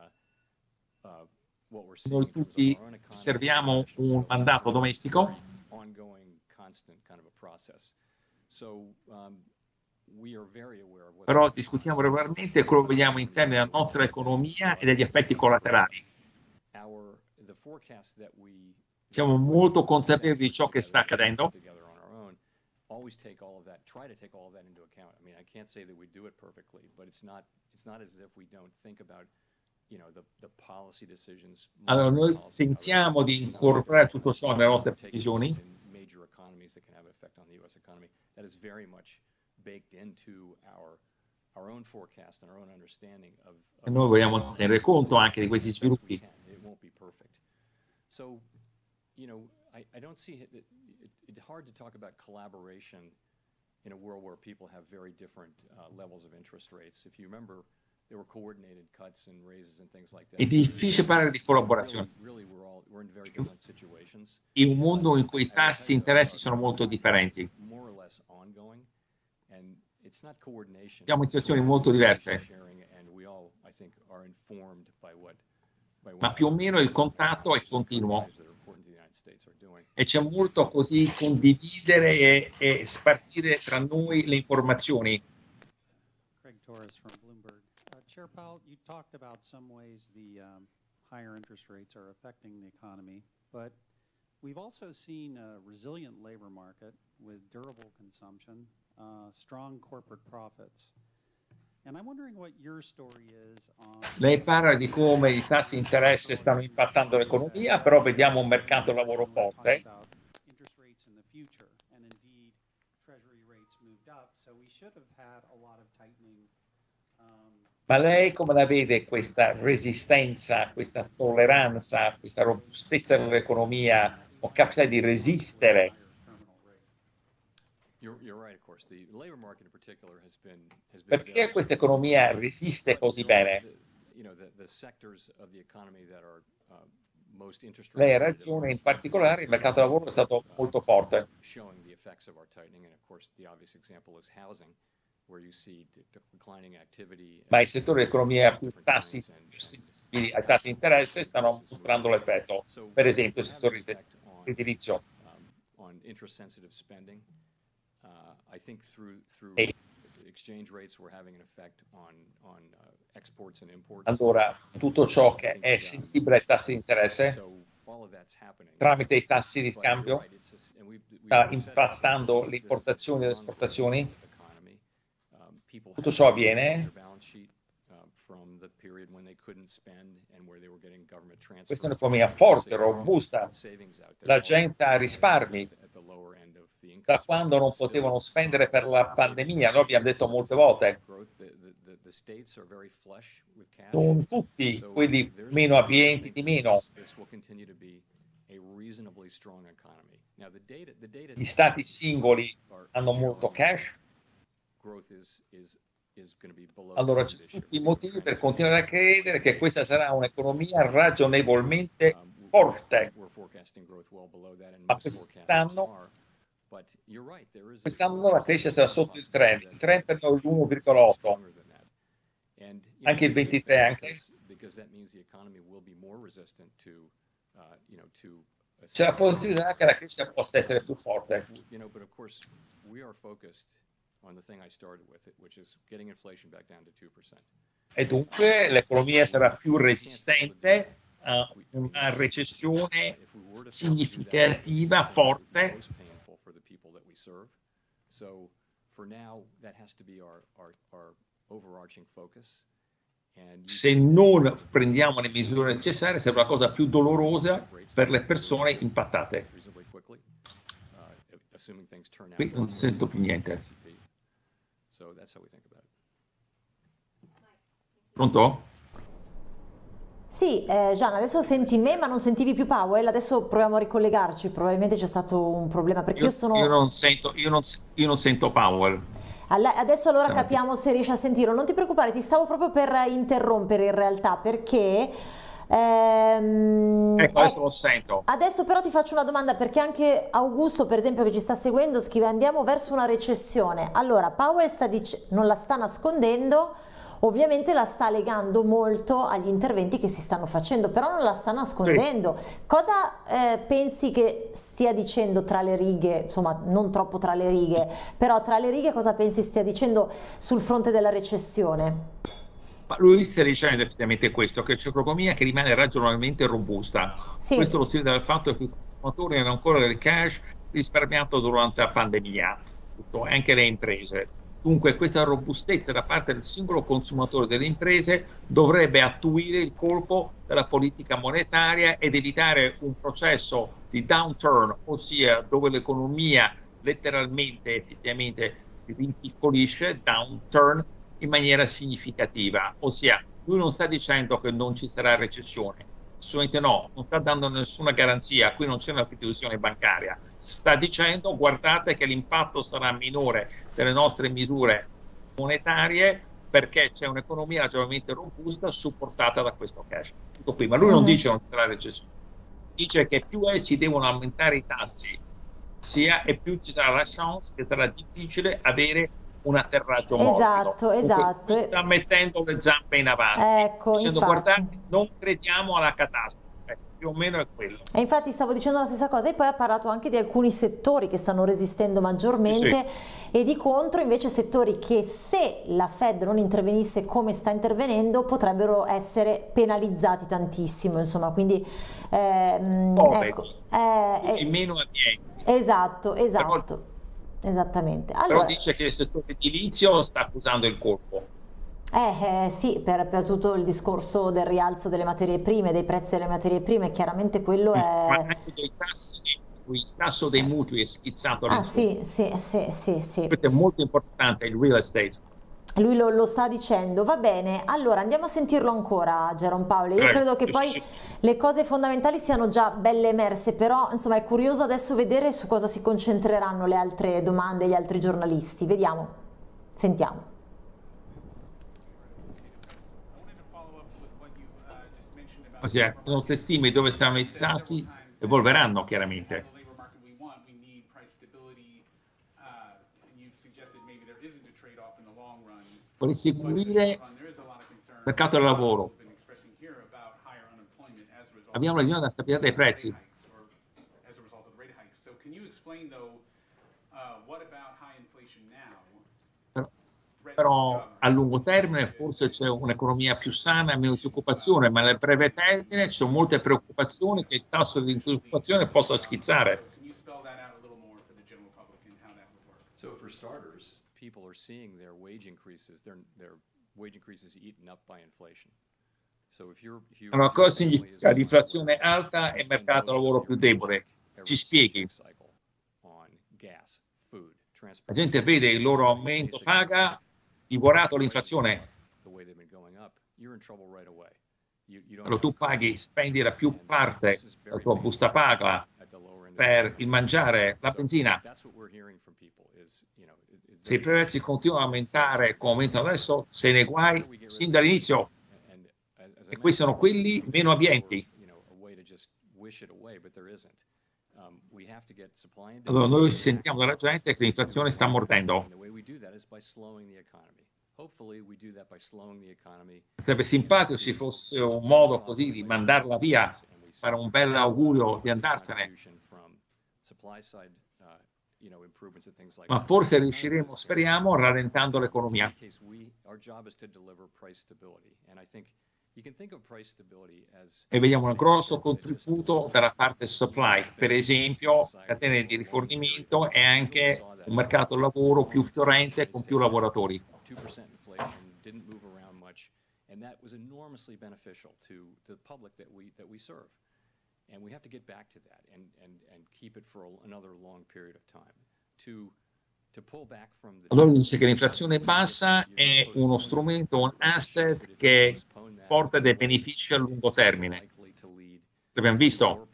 uh, what we're Noi seeing in terms of tutti our own economy, serviamo international un scope. mandato So it's- it's a domestico, very ongoing, constant kind of a process. So um, we are very aware of what's però going on. discutiamo regolarmente quello che vediamo in termini della nostra economia e degli effetti collaterali. Our, the forecast that we Siamo molto consapevoli di ciò che sta accadendo. together on our own, always take all of that, try to take all of that into account. I mean, I can't say that we do it perfectly, but it's not, it's not as if we don't think about, you know, the, the policy decisions. Allora, noi monetary policy, pensiamo how di it- incorporare tutto ciò nelle nostre taking decisioni. place in major economies that can have an effect on the U S economy. That is very much baked into our, our own forecast and our own understanding of. E noi vogliamo tenere conto anche di questi as best we sviluppi. can. It won't be perfect. So, you know, I, I don't see it, it, it, it's hard to talk about collaboration in a world where people have very different uh, levels of interest rates. If you remember, there were coordinated cuts and raises and things like that. È difficile parlare di collaborazione Really, really we're all we're in very different situations. in un mondo in cui i I- I tassi tell e you, interessi our sono molto contact differenti. is more or less ongoing, and it's not coordination. Siamo in it's situazioni more molto information diverse. sharing, and we all, I think, are informed by what- by Ma what più o our- meno il contatto è some continuo countries that are important to the United States are doing. e c'è molto così condividere e, e spartire tra noi le informazioni. Craig Torres from Bloomberg. Uh, Chair Powell, you talked about some ways the um, higher interest rates are affecting the economy, but we've also seen a resilient labor market with durable consumption, uh, strong corporate profits. And I'm wondering what your story is on... Lei parla di come i tassi di interesse stanno impattando l'economia, però vediamo un mercato del lavoro forte. Interest rates in the future, and indeed treasury rates moved up, so we should have had a lot of tightening. Um, Ma lei come la vede questa resistenza, questa tolleranza, questa robustezza dell'economia o capacità di resistere? You're, you're right, of course. The labor market in particular has been has been Perché very questa strong. economia resiste così You're right, bene? the- You know, the, the sectors of the economy that are uh, most interest Lei ha rate ragione, in particolare il mercato del lavoro è stato molto forte. showing the effects of our tightening, and of course the obvious example is housing, where you see de- declining activity. Ma i settori dell'economia più tassi più sensibili ai tassi di interesse stanno mostrando l'effetto. Per esempio il settore edilizio. Um, on interest sensitive spending. Uh, I think through through Sì. exchange rates we're having an effect on on uh, exports and imports. Allora, tutto ciò che è sensibile ai tassi di interesse So all of that's happening. tramite i tassi di But you're cambio right, it's a- and we've- we've sta said this, impattando this is- le importazioni e le this is a strong esportazioni. growth economy. Um, people Tutto have ciò savings avviene on their balance sheet, uh, from the period when they couldn't spend and where they were getting government transfers. Questa è un'economia forte, robusta. Savings out there. La gente ha risparmi At the lower end of the income da quando non spectrum. potevano Still, spendere per la some pandemia. savings Noi abbiamo detto molte volte, growth. The, the, the, the states are very flush with cash. non tutti So quelli there's meno a reason to abbienti think di that meno. This, this will continue to be a reasonably strong economy. Now the data, the data Gli stati themselves singoli are hanno molto showing cash, growth is is is going to be below allora trend c'è this year. tutti i motivi per continuare a credere che questa sarà un'economia ragionevolmente Um, w- forte. We're forecasting growth well below that, and Ma most forecasters quest'anno, are. But you're right, there is a- quest'anno la crescita sarà sotto il trend, il trend è l'uno virgola otto. stronger than that. And, you know, Anche il it's a good ventitré thing anche? because- Because that means the economy will be more resistant to, uh, you know, to. a C'è la second possibilità che la crescita possa essere più forte. You know, but of course, we are focused on the thing I started with, it, which is getting inflation back down to two percent. E dunque l'economia sarà più resistente a una recessione significativa, forte. Painful for the people that we serve. So for now, that has to be our, our, our overarching focus. se non prendiamo le misure necessarie, sarà la cosa più dolorosa per le persone impattate. Qui non sento più niente. Pronto? Sì, eh, Gian, adesso senti me ma non sentivi più Powell, adesso proviamo a ricollegarci, probabilmente c'è stato un problema perché io, Io, sono... io non sento, io non, io non sento Powell. Alla- Adesso allora No. capiamo se riesci a sentirlo, non ti preoccupare, ti stavo proprio per interrompere in realtà perché... ehm, Ecco, eh, adesso lo sento. Adesso però ti faccio una domanda perché anche Augusto, per esempio, che ci sta seguendo, scrive andiamo verso una recessione. Allora, Powell sta dic- non la sta nascondendo, ovviamente la sta legando molto agli interventi che si stanno facendo, però non la sta nascondendo. Cosa eh, pensi che stia dicendo tra le righe, insomma non troppo tra le righe, però tra le righe cosa pensi stia dicendo sul fronte della recessione? Ma lui sta dicendo effettivamente questo, che c'è un'economia che rimane ragionevolmente robusta. Sì. Questo lo si vede dal fatto che i consumatori hanno ancora del cash risparmiato durante la pandemia, giusto? E anche le imprese. Dunque questa robustezza da parte del singolo consumatore delle imprese dovrebbe attuire il colpo della politica monetaria ed evitare un processo di downturn, ossia dove l'economia letteralmente effettivamente si rimpiccolisce, downturn, in maniera significativa. Ossia, lui non sta dicendo che non ci sarà recessione, assolutamente no, non sta dando nessuna garanzia, qui non c'è una fiducia bancaria, sta dicendo guardate che l'impatto sarà minore delle nostre misure monetarie perché c'è un'economia ragionevolmente robusta supportata da questo cash. Tutto qui, ma lui non Mhm. dice che non ci sarà recessione, dice che più si devono aumentare i tassi sia e più ci sarà la chance che sarà difficile avere un atterraggio morbido. Esatto, Dunque, esatto. lui sta mettendo le zampe in avanti, Ecco, dicendo infatti. guardate, non crediamo alla catastrofe, più o meno è quello. E infatti stavo dicendo la stessa cosa e poi ha parlato anche di alcuni settori che stanno resistendo maggiormente e di contro invece settori che se la Fed non intervenisse come sta intervenendo potrebbero essere penalizzati tantissimo, insomma, quindi ehm, Poveri, ecco, eh, tutti eh, meno abbienti. esatto, esatto, esattamente. Però Allora, dice che il settore edilizio sta accusando il colpo. Eh, eh, sì, per, per tutto il discorso del rialzo delle materie prime, dei prezzi delle materie prime, chiaramente quello Ma è... anche dei tassi dei mutui, il tasso dei mutui è schizzato Ah all'insù. sì, sì, sì, sì, sì. Questo è molto importante, il real estate. Lui lo, lo sta dicendo, va bene, allora andiamo a sentirlo ancora Jerome Powell. Io Prego. credo che poi Sì, sì. le cose fondamentali siano già belle emerse, però insomma è curioso adesso vedere su cosa si concentreranno le altre domande, gli altri giornalisti. Vediamo, sentiamo. Ossia, le nostre stime di dove stanno i tassi evolveranno chiaramente. Per inseguire il mercato del lavoro abbiamo la della stabilità dei prezzi. Però, però a lungo termine forse c'è un'economia più sana e meno disoccupazione, ma nel breve termine ci sono molte preoccupazioni che il tasso di disoccupazione possa schizzare. So for starters, people are seeing their wage increases, their, their wage increases eaten up by inflation. So if you're, if you Allora, cosa significa l'inflazione alta e mercato del lavoro più debole? Ci spieghi. La gente vede il loro aumento paga divorato l'inflazione. Allora tu paghi, spendi la più parte della tua busta paga per il mangiare, la benzina. Se i prezzi continuano a aumentare come aumentano adesso, se ne guai sin dall'inizio. E questi sono quelli meno abbienti. Allora noi sentiamo dalla gente che l'inflazione sta mordendo. Sarebbe simpatico se fosse un modo così di mandarla via, fare un bel augurio di andarsene. Ma forse riusciremo, speriamo, rallentando l'economia. E vediamo un grosso contributo dalla parte supply, per esempio catene di rifornimento e anche un mercato del lavoro più fiorente con più lavoratori. And that was enormously beneficial to, to the public that we, that we serve. And we have to get back to that and, and, and keep it for a, another long period of time. To, to pull back from the... Allora dice che l'inflazione bassa è uno strumento, un asset che porta dei benefici a lungo termine. L'abbiamo visto?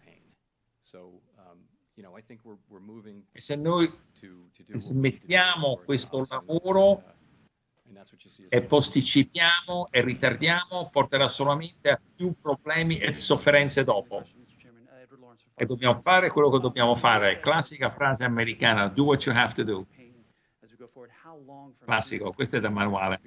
E se noi smettiamo questo lavoro e posticipiamo e ritardiamo, porterà solamente a più problemi e sofferenze dopo. E dobbiamo fare quello che dobbiamo fare. Classica frase americana, do what you have to do. Classico, questo è da manuale.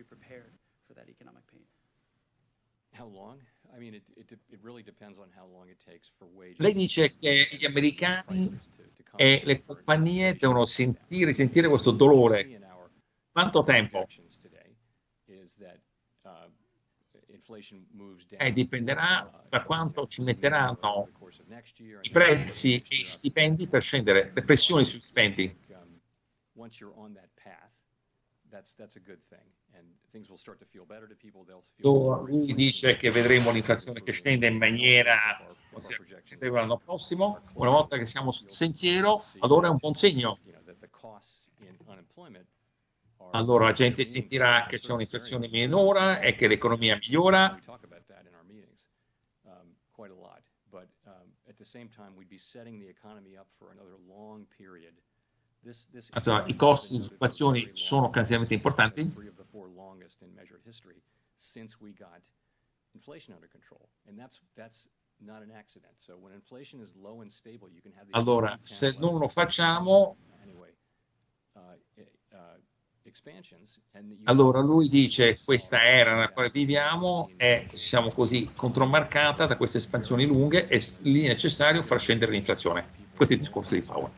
Lei dice che gli americani e le compagnie devono sentire, sentire questo dolore. Quanto tempo? Eh, dipenderà da quanto ci metteranno i prezzi e i stipendi per scendere, le pressioni sui stipendi. Lui dice che vedremo l'inflazione che scende in maniera considerevole l'anno prossimo. Una volta che siamo sul sentiero, allora è un buon segno. Allora la gente sentirà che c'è un'inflazione minore e che l'economia migliora. Allora, i costi di inflazione sono canzionalmente importanti. Allora, se non lo facciamo, allora lui dice questa era nella quale viviamo è, diciamo così, contromarcata da queste espansioni lunghe e lì è necessario far scendere l'inflazione. Questo è il discorso di Powell.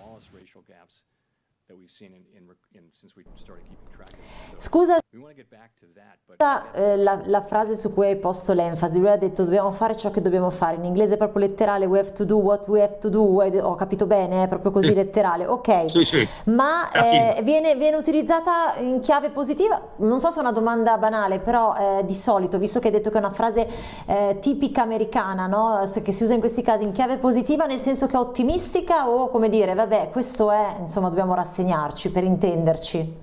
Scusa eh, la, la frase su cui hai posto l'enfasi. Lui ha detto dobbiamo fare ciò che dobbiamo fare, in inglese è proprio letterale, we have to do what we have to do. Ho capito bene, è proprio così letterale, ok, sì, sì. Ma eh, viene, viene utilizzata in chiave positiva. Non so se è una domanda banale, però eh, di solito, visto che hai detto che è una frase eh, tipica americana, no? Che si usa in questi casi in chiave positiva nel senso che è ottimistica, o come dire vabbè questo è, insomma dobbiamo rassegnarci, per intenderci.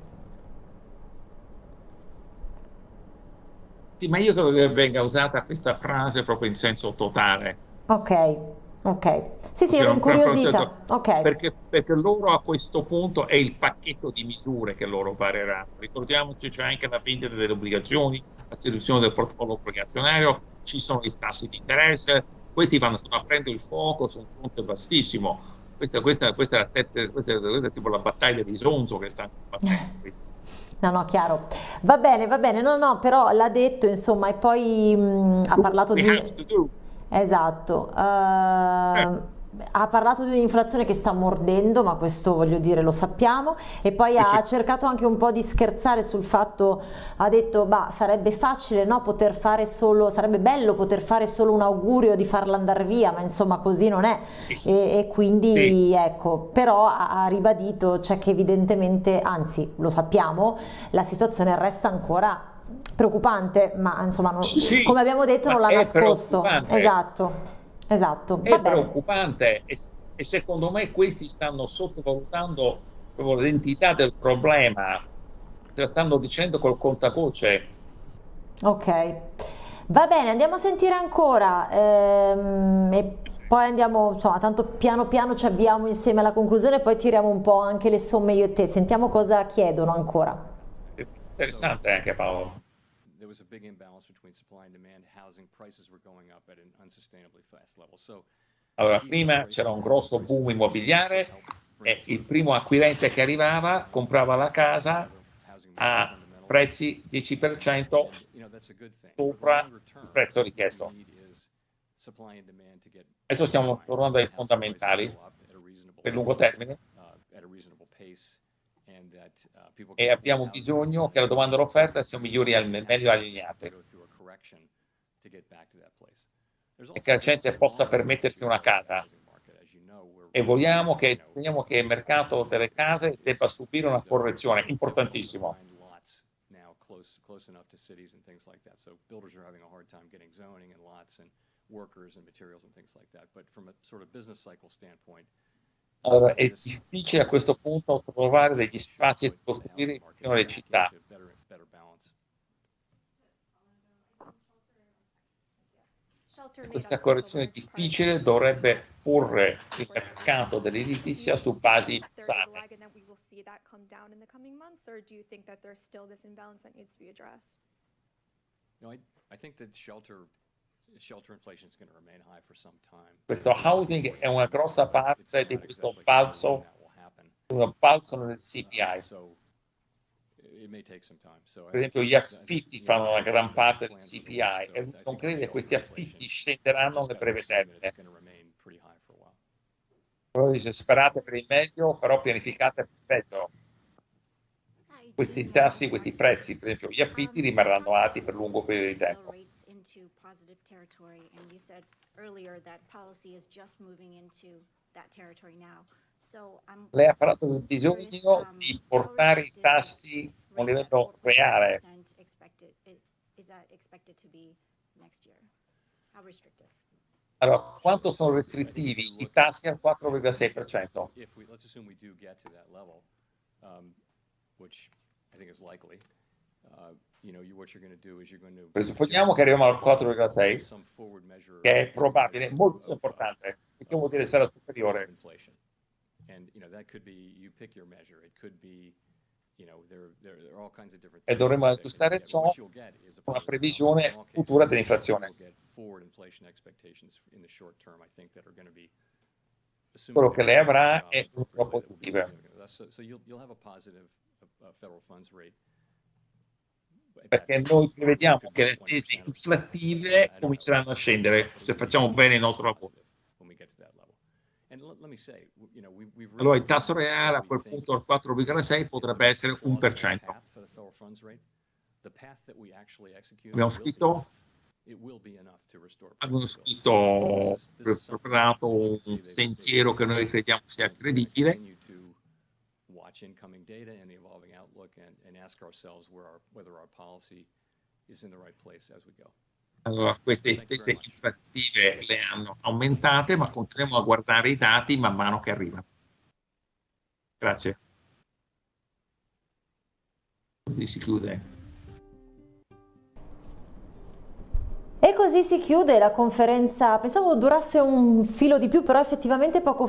Sì, ma io credo che venga usata questa frase proprio in senso totale. Ok, ok. Sì, sì, ero incuriosita. Okay. Perché, perché loro a questo punto è il pacchetto di misure che loro vareranno. Ricordiamoci, c'è anche la vendita delle obbligazioni, la riduzione del portafoglio obbligazionario, ci sono i tassi di interesse, questi vanno a prendere il fuoco su un fronte vastissimo. Questa, questa, questa, è, questa, questa, questa è tipo la battaglia di Sonzo che stanno battendo. No, no, chiaro. Va bene, va bene. No, no, però l'ha detto, insomma, e poi mh, ha parlato di... Esatto. Uh, eh. Ha parlato di un'inflazione che sta mordendo, ma questo voglio dire lo sappiamo, e poi ha cercato anche un po' di scherzare sul fatto, ha detto bah, sarebbe facile, no, poter fare solo, sarebbe bello poter fare solo un augurio di farla andare via, ma insomma così non è, e, e quindi sì. Ecco, però ha, ha ribadito, cioè che evidentemente, anzi lo sappiamo, la situazione resta ancora preoccupante, ma insomma non, sì, come abbiamo detto non l'ha nascosto. Esatto. Esatto. È preoccupante e, e secondo me questi stanno sottovalutando l'entità del problema, te la stanno dicendo col contacoce. Ok, va bene, andiamo a sentire ancora ehm, e poi andiamo, insomma, tanto piano piano ci avviamo insieme alla conclusione e poi tiriamo un po' anche le somme io e te, sentiamo cosa chiedono ancora. Interessante anche Paolo. There was a big imbalance between supply and demand. Housing prices were going up at an unsustainably fast level. So, allora, prima c'era un grosso boom immobiliare e il primo acquirente che arrivava comprava la casa a prezzi dieci per cento sopra il prezzo richiesto. Adesso stiamo tornando ai fondamentali per lungo termine. E abbiamo bisogno che la domanda e l'offerta siano migliori, al, meglio allineate e che la gente possa permettersi una casa, e vogliamo che, vogliamo che il mercato delle case debba subire una correzione, importantissimo. close, close enough to cities and things like that. So builders are having a hard time getting zoning and lots and workers and materials and things like that. But from a sort of business cycle standpoint, allora, è difficile a questo punto trovare degli spazi per costruire nelle città. Questa correzione difficile dovrebbe porre il mercato dell'edilizia su basi sane. Questo housing è una grossa parte di questo balzo, un balzo nel C P I. Per esempio gli affitti fanno una gran parte del C P I e non crede che questi affitti scenderanno nel breve termine. Però dice sperate per il meglio, però pianificate per il peggio. Questi tassi, questi prezzi, per esempio gli affitti rimarranno alti per lungo periodo di tempo. Lei ha parlato del bisogno di portare i tassi a un livello reale. Allora, quanto sono restrittivi i tassi al quattro virgola sei per cento? Presupponiamo che arriviamo al quattro virgola sei, che è probabile, molto importante, perché vuol dire sarà superiore. E dovremo aggiustare ciò con una previsione futura dell'inflazione. Quello che lei avrà è un po' positivo. Perché noi prevediamo che le tesi inflattive cominceranno a scendere se facciamo bene il nostro lavoro. Allora il tasso reale a quel punto al quattro virgola sei potrebbe essere un per cento. Abbiamo scritto, abbiamo scritto, preparato un sentiero che noi crediamo sia credibile. Allora, queste tese inflattive le hanno aumentate, ma continuiamo a guardare i dati man mano che arrivano. Grazie. Così si chiude. E così si chiude la conferenza. Pensavo durasse un filo di più, però effettivamente poco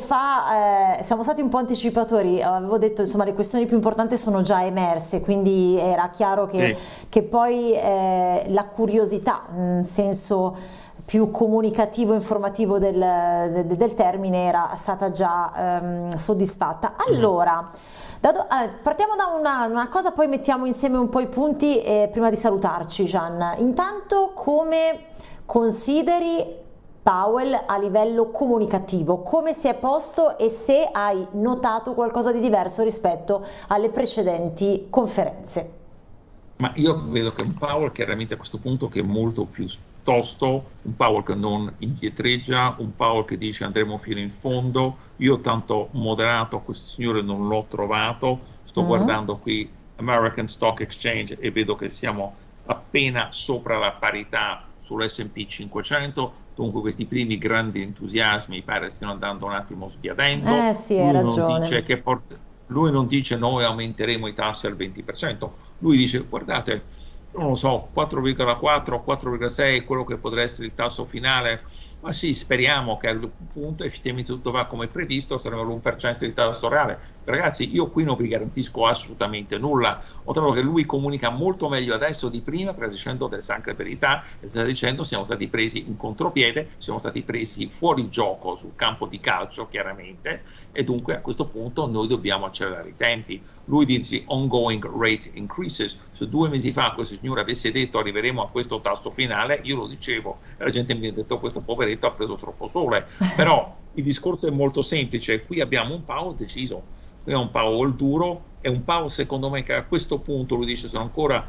fa eh, siamo stati un po' anticipatori. Avevo detto, insomma, le questioni più importanti sono già emerse, quindi era chiaro che, sì. che poi eh, la curiosità, in senso più comunicativo, informativo del, del, del termine, era stata già ehm, soddisfatta. Allora, da do, eh, partiamo da una, una cosa, poi mettiamo insieme un po' i punti eh, prima di salutarci, Gian. Intanto, come consideri Powell a livello comunicativo? Come si è posto e se hai notato qualcosa di diverso rispetto alle precedenti conferenze? Ma io vedo che un Powell chiaramente a questo punto che è molto più tosto, un Powell che non indietreggia, un Powell che dice andremo fino in fondo. Io tanto moderato questo signore non l'ho trovato, sto mm. guardando qui American Stock Exchange e vedo che siamo appena sopra la parità sull'S and P cinquecento, dunque questi primi grandi entusiasmi pare stiano andando un attimo sbiadendo. Eh sì, hai lui, ragione. Non dice che port- lui non dice noi aumenteremo i tassi al venti per cento, lui dice guardate, non lo so, quattro virgola quattro, quattro virgola sei è quello che potrebbe essere il tasso finale, ma sì, speriamo che al punto effettivamente tutto va come previsto, saremo all'uno per cento di tasso reale. Ragazzi, io qui non vi garantisco assolutamente nulla, ho trovato che lui comunica molto meglio adesso di prima, perché dicendo delle sacre verità, e sta dicendo siamo stati presi in contropiede, siamo stati presi fuori gioco sul campo di calcio chiaramente, e dunque a questo punto noi dobbiamo accelerare i tempi. Lui dice ongoing rate increases, se due mesi fa questo signore avesse detto arriveremo a questo tasso finale, io lo dicevo, e la gente mi ha detto questo poveretto ha preso troppo sole, però il discorso è molto semplice, qui abbiamo un Powell deciso, qui è un Powell duro, è un Powell secondo me che a questo punto lui dice sono ancora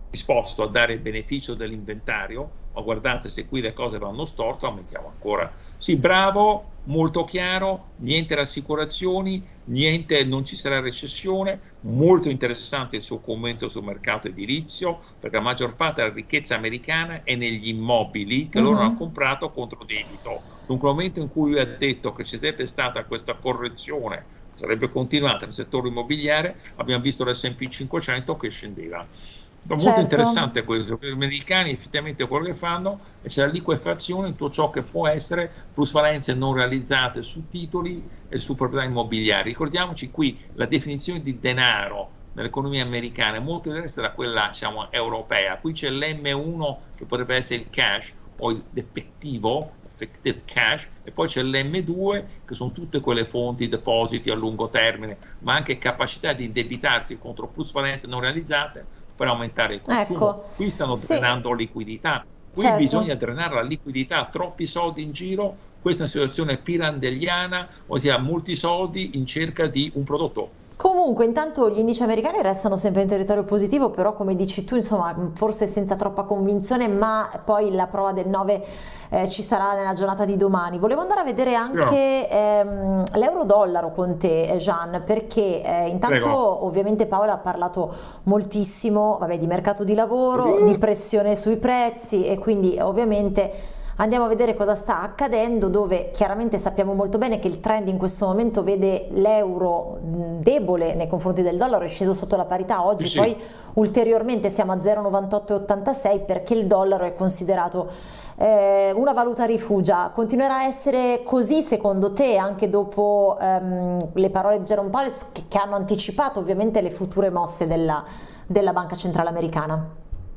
disposto a dare il beneficio dell'inventario, ma guardate se qui le cose vanno storto aumentiamo ancora Sì, bravo, molto chiaro, niente rassicurazioni, niente, non ci sarà recessione, molto interessante il suo commento sul mercato edilizio, perché la maggior parte della ricchezza americana è negli immobili che uh-huh. loro hanno comprato contro debito. Dunque, nel momento in cui lui ha detto che ci sarebbe stata questa correzione, sarebbe continuata nel settore immobiliare, abbiamo visto l'S and P cinquecento che scendeva. Molto certo. Interessante questo, gli americani effettivamente quello che fanno è c'è la liquefazione in tutto ciò che può essere plusvalenze non realizzate su titoli e su proprietà immobiliari. Ricordiamoci qui la definizione di denaro nell'economia americana è molto diversa da quella, diciamo, europea. Qui c'è l'M uno che potrebbe essere il cash o l'effettivo, effective cash, e poi c'è l'M due che sono tutte quelle fonti, depositi a lungo termine, ma anche capacità di indebitarsi contro plusvalenze non realizzate per aumentare il consumo. Ecco, qui stanno sì. drenando liquidità, qui certo. bisogna drenare la liquidità, troppi soldi in giro, questa è una situazione pirandelliana, ossia molti soldi in cerca di un prodotto. Comunque intanto gli indici americani restano sempre in territorio positivo, però come dici tu, insomma, forse senza troppa convinzione, ma poi la prova del nove eh, ci sarà nella giornata di domani. Volevo andare a vedere anche ehm, l'euro-dollaro con te, Jean, perché eh, intanto Prego. ovviamente Paola ha parlato moltissimo, vabbè, di mercato di lavoro, di pressione sui prezzi, e quindi ovviamente andiamo a vedere cosa sta accadendo, dove chiaramente sappiamo molto bene che il trend in questo momento vede l'euro debole nei confronti del dollaro, è sceso sotto la parità oggi, sì. poi ulteriormente siamo a zero virgola novantotto ottantasei perché il dollaro è considerato eh, una valuta rifugia. Continuerà a essere così secondo te anche dopo ehm, le parole di Jerome Powell che, che hanno anticipato ovviamente le future mosse della, della Banca Centrale Americana?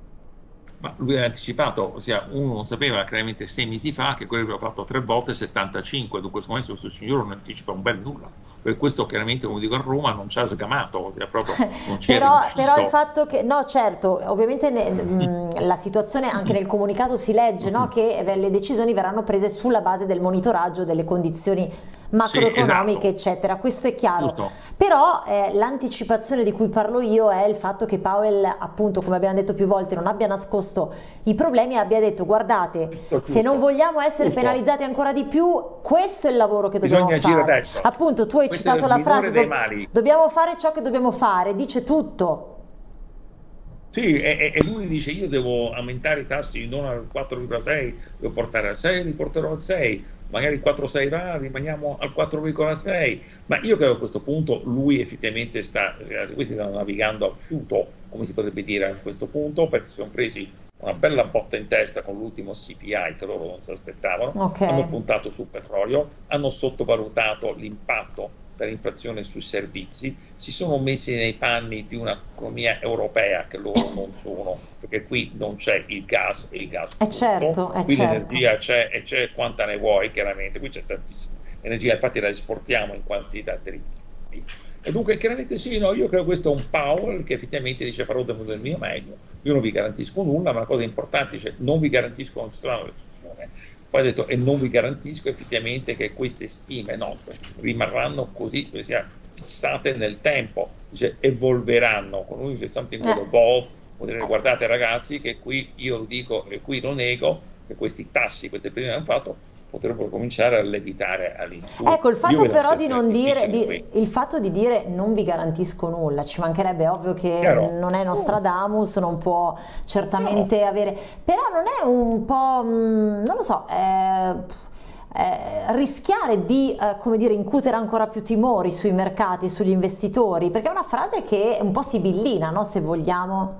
Ma lui ha anticipato, ossia uno non sapeva chiaramente sei mesi fa che quello aveva fatto tre volte settantacinque, dunque secondo me questo signore non anticipa un bel nulla, per questo chiaramente, come dico a Roma, non ci ha sgamato, ossia proprio non c'è però, però il fatto che, no certo, ovviamente ne, mh, la situazione anche nel comunicato si legge, no, che le decisioni verranno prese sulla base del monitoraggio delle condizioni macroeconomiche, sì, esatto. eccetera, questo è chiaro. Giusto. Però eh, l'anticipazione di cui parlo io è il fatto che Powell, appunto, come abbiamo detto più volte, non abbia nascosto i problemi e abbia detto: guardate, giusto, se non vogliamo essere giusto. penalizzati ancora di più, questo è il lavoro che dobbiamo Bisogna fare. Adesso. Appunto, tu hai questo citato la frase do dobbiamo fare ciò che dobbiamo fare, dice tutto. Sì, e, e lui dice: io devo aumentare i tassi non al quattro virgola sei, devo portare al sei, li porterò al sei, magari il quattro virgola sei va, rimaniamo al quattro virgola sei, ma io credo che a questo punto lui effettivamente sta, questi stanno navigando a fiuto, come si potrebbe dire a questo punto, perché si sono presi una bella botta in testa con l'ultimo C P I che loro non si aspettavano, okay. hanno puntato sul petrolio, hanno sottovalutato l'impatto per inflazione sui servizi, si sono messi nei panni di un'economia europea che loro non sono, perché qui non c'è il gas e il gas è certo, è qui certo. l'energia c'è e c'è quanta ne vuoi, chiaramente qui c'è tantissima energia, infatti la esportiamo in quantità terribili. E dunque chiaramente sì, no, io credo che questo è un Powell che effettivamente dice: farò del mio meglio, io non vi garantisco nulla, ma la cosa importante dice: non vi garantisco non ci sarà una recessione. Poi ha detto: e non vi garantisco effettivamente che queste stime nostre rimarranno così, sia fissate nel tempo, dice evolveranno, con lui dice something will evolve, vuol dire guardate ragazzi che qui io lo dico e qui lo nego, che questi tassi, queste prime che hanno fatto potrebbero cominciare a levitare all'insù. Ecco, il fatto però di non dire, di, il fatto di dire non vi garantisco nulla, ci mancherebbe, ovvio che Chiaro. non è Nostradamus, non può certamente no. avere, però non è un po', non lo so, eh, eh, rischiare di, eh, come dire, incutere ancora più timori sui mercati, sugli investitori, perché è una frase che è un po' sibillina, no, se vogliamo.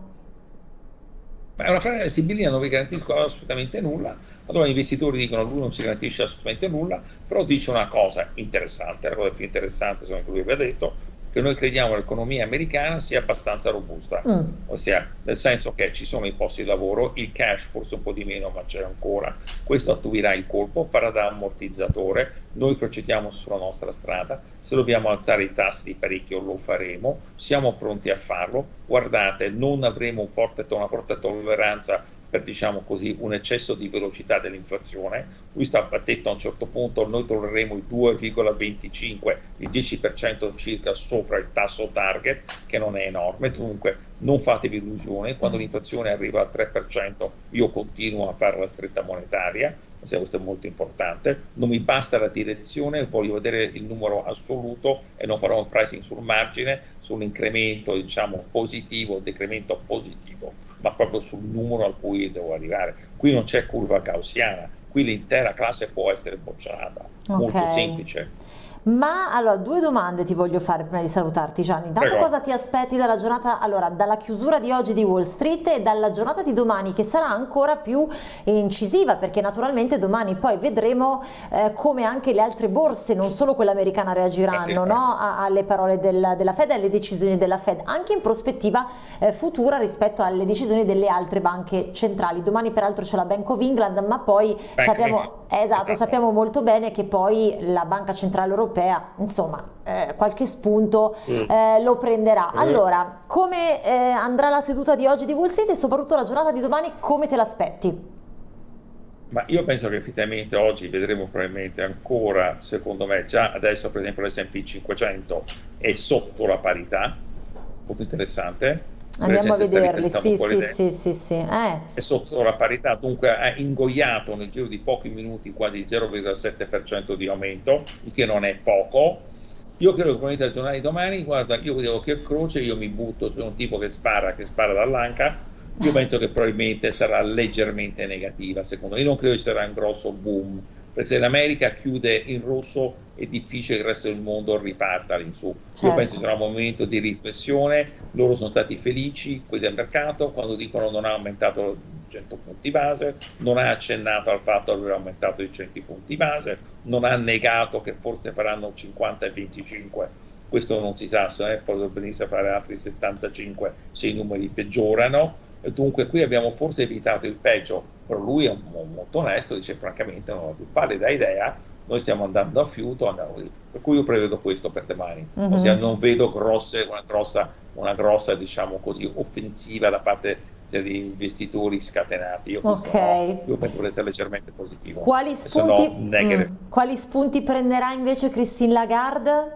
Ma è una frase sibillina, non vi garantisco assolutamente nulla. Allora gli investitori dicono: lui non ci garantisce assolutamente nulla, però dice una cosa interessante, la cosa più interessante che lui aveva detto, che noi crediamo che l'economia americana sia abbastanza robusta, mm. ossia nel senso che ci sono i posti di lavoro, il cash forse un po' di meno, ma c'è ancora, questo attuerà il colpo, farà da ammortizzatore, noi procediamo sulla nostra strada, se dobbiamo alzare i tassi di parecchio lo faremo, siamo pronti a farlo, guardate, non avremo un forte, una forte tolleranza per, diciamo così, un eccesso di velocità dell'inflazione. Lui sta detto a un certo punto noi troveremo il due virgola venticinque, il dieci per cento circa sopra il tasso target, che non è enorme. Dunque non fatevi illusioni, quando l'inflazione arriva al tre per cento io continuo a fare la stretta monetaria, questo è molto importante. Non mi basta la direzione, voglio vedere il numero assoluto e non farò un pricing sul margine, sull'incremento, diciamo, positivo, decremento positivo, ma proprio sul numero al cui devo arrivare. Qui non c'è curva gaussiana, qui l'intera classe può essere bocciata, okay. Molto semplice. Ma allora, due domande ti voglio fare prima di salutarti, Gianni. Intanto, Prego. Cosa ti aspetti dalla giornata, allora, dalla chiusura di oggi di Wall Street e dalla giornata di domani, che sarà ancora più incisiva, perché naturalmente domani poi vedremo eh, come anche le altre borse, non solo quella americana, reagiranno, no? a, alle parole del, della Fed e alle decisioni della Fed, anche in prospettiva eh, futura rispetto alle decisioni delle altre banche centrali. Domani peraltro c'è la Bank of England, ma poi Bank sappiamo, eh, esatto, sappiamo molto bene che poi la Banca Centrale Europea insomma eh, qualche spunto eh, lo prenderà. Allora, come eh, andrà la seduta di oggi di Wall Street e soprattutto la giornata di domani, come te l'aspetti? Ma io penso che effettivamente oggi vedremo probabilmente ancora, secondo me, già adesso per esempio l'S and P cinquecento è sotto la parità, molto interessante. Andiamo a vederli, sì, sì, sì, sì, sì. Eh. È sotto la parità, dunque ha ingoiato nel giro di pochi minuti quasi il zero virgola sette per cento di aumento, il che non è poco. Io credo che probabilmente al giornale di domani, guarda, io vedevo che croce, io mi butto, sono un tipo che spara, che spara dall'anca, io penso che probabilmente sarà leggermente negativa, secondo me. Io non credo ci sarà un grosso boom, perché se l'America chiude in rosso è difficile che il resto del mondo riparta all'insù. Certo. Io penso che sarà un momento di riflessione, loro sono stati felici, quelli del mercato, quando dicono non ha aumentato cento punti base, non ha accennato al fatto di aver aumentato di cento punti base, non ha negato che forse faranno cinquanta e venticinque, questo non si sa, se potrebbero benissimo fare altri settantacinque se i numeri peggiorano. E dunque qui abbiamo forse evitato il peggio, però lui è molto onesto, dice francamente non ho più pallida idea, noi stiamo andando a fiuto, andiamo lì. Per cui io prevedo questo per domani, mm-hmm. Ossia non vedo grosse, una grossa, una grossa diciamo così, offensiva da parte di investitori scatenati. Io, okay. no, io penso che sia leggermente positivo. Quali spunti, mm, quali spunti prenderà invece Christine Lagarde?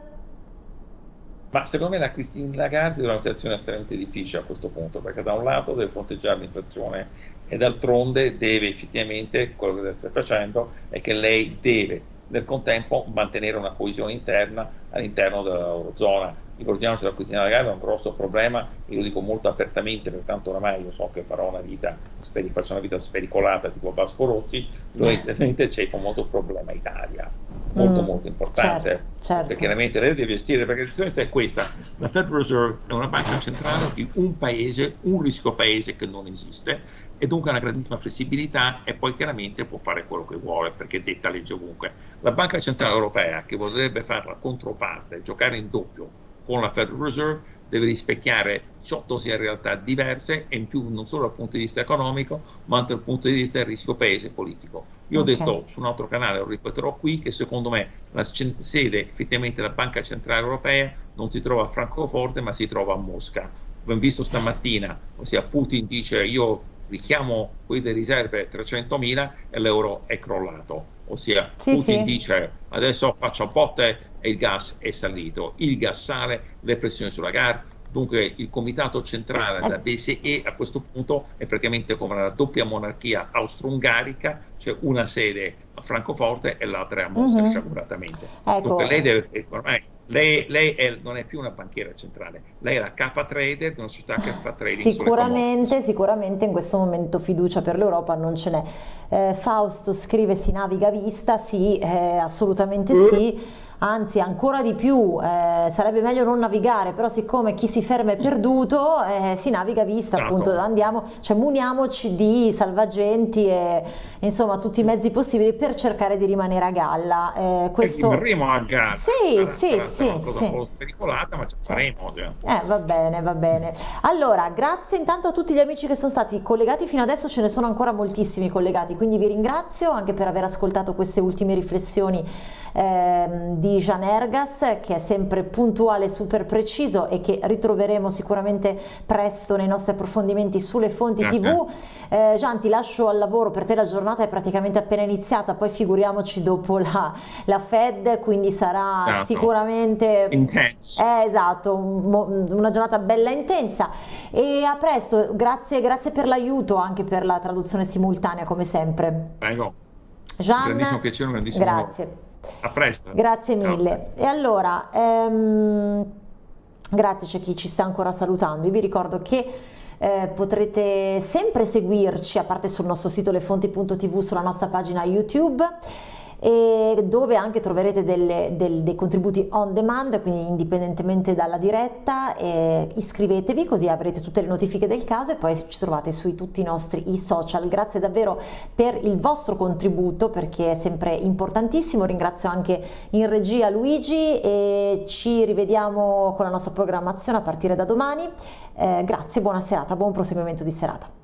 Ma secondo me la Christine Lagarde è una situazione estremamente difficile a questo punto, perché da un lato deve fronteggiare l'inflazione e d'altronde deve effettivamente, quello che sta facendo è che lei deve nel contempo mantenere una coesione interna all'interno dell'Eurozona. Ricordiamoci che la Christine Lagarde è un grosso problema, io lo dico molto apertamente, pertanto oramai io so che farò una vita, speri, faccio una vita spericolata tipo Vasco Rossi, dove evidentemente c'è un molto problema Italia. Molto mm, molto importante, certo, certo. Perché chiaramente lei deve gestire, perché la situazione è questa: la Federal Reserve è una banca centrale di un paese, un rischio paese che non esiste, e dunque ha una grandissima flessibilità e poi chiaramente può fare quello che vuole perché detta legge ovunque. La Banca Centrale Europea, che vorrebbe fare la controparte, giocare in doppio con la Federal Reserve, deve rispecchiare diciotto realtà diverse e in più non solo dal punto di vista economico ma anche dal punto di vista del rischio paese politico. Io okay. ho detto su un altro canale, lo ripeterò qui, che secondo me la sede effettivamente della Banca Centrale Europea non si trova a Francoforte ma si trova a Mosca. Abbiamo visto stamattina, ossia Putin dice io richiamo qui le riserve trecentomila e l'euro è crollato, ossia sì, Putin sì. dice adesso faccio botte e il gas è salito, il gas sale, le pressioni sulla Lagarde. Dunque il comitato centrale della B C E a questo punto è praticamente come la doppia monarchia austro-ungarica, c'è una sede a Francoforte e l'altra a Mosca, uh-huh. sciaguratamente. Ecco. Dunque lei, deve, ormai, lei, lei è, non è più una banchiera centrale, lei è la capa trader di una società che fa trading. Sicuramente, sicuramente in questo momento fiducia per l'Europa non ce n'è. Eh, Fausto scrive si naviga a vista, sì, eh, assolutamente uh. sì. Anzi ancora di più, eh, sarebbe meglio non navigare, però siccome chi si ferma è perduto, eh, si naviga a vista, appunto andiamo, cioè muniamoci di salvagenti e insomma tutti i mezzi possibili per cercare di rimanere a galla. Eh, questo... rimarremo a galla, sì, sì, sì, una cosa sì. un po' spericolata, ma ci faremo. Eh, va bene, va bene. Allora, grazie intanto a tutti gli amici che sono stati collegati fino adesso, ce ne sono ancora moltissimi collegati, quindi vi ringrazio anche per aver ascoltato queste ultime riflessioni ehm, di di Jean Ergas, che è sempre puntuale, super preciso e che ritroveremo sicuramente presto nei nostri approfondimenti sulle fonti Grazie. tivù. Eh, Jean, ti lascio al lavoro, per te la giornata è praticamente appena iniziata, poi figuriamoci dopo la, la Fed, quindi sarà Certo. sicuramente Intense. eh, esatto, un- una giornata bella intensa. E a presto, grazie, grazie per l'aiuto, anche per la traduzione simultanea come sempre. Prego. Jean, Grandissimo piacere, un grandissimo grazie. A presto. Grazie Ciao. mille. E allora, ehm, grazie, c'è chi ci sta ancora salutando. Io vi ricordo che eh, potrete sempre seguirci, a parte sul nostro sito lefonti punto tivù, sulla nostra pagina YouTube, e dove anche troverete delle- del- dei contributi on demand, quindi indipendentemente dalla diretta. E iscrivetevi così avrete tutte le notifiche del caso, e poi ci trovate su tutti i nostri i social. Grazie davvero per il vostro contributo, perché è sempre importantissimo. Ringrazio anche in regia Luigi, e ci rivediamo con la nostra programmazione a partire da domani. Eh, grazie, buona serata, buon proseguimento di serata.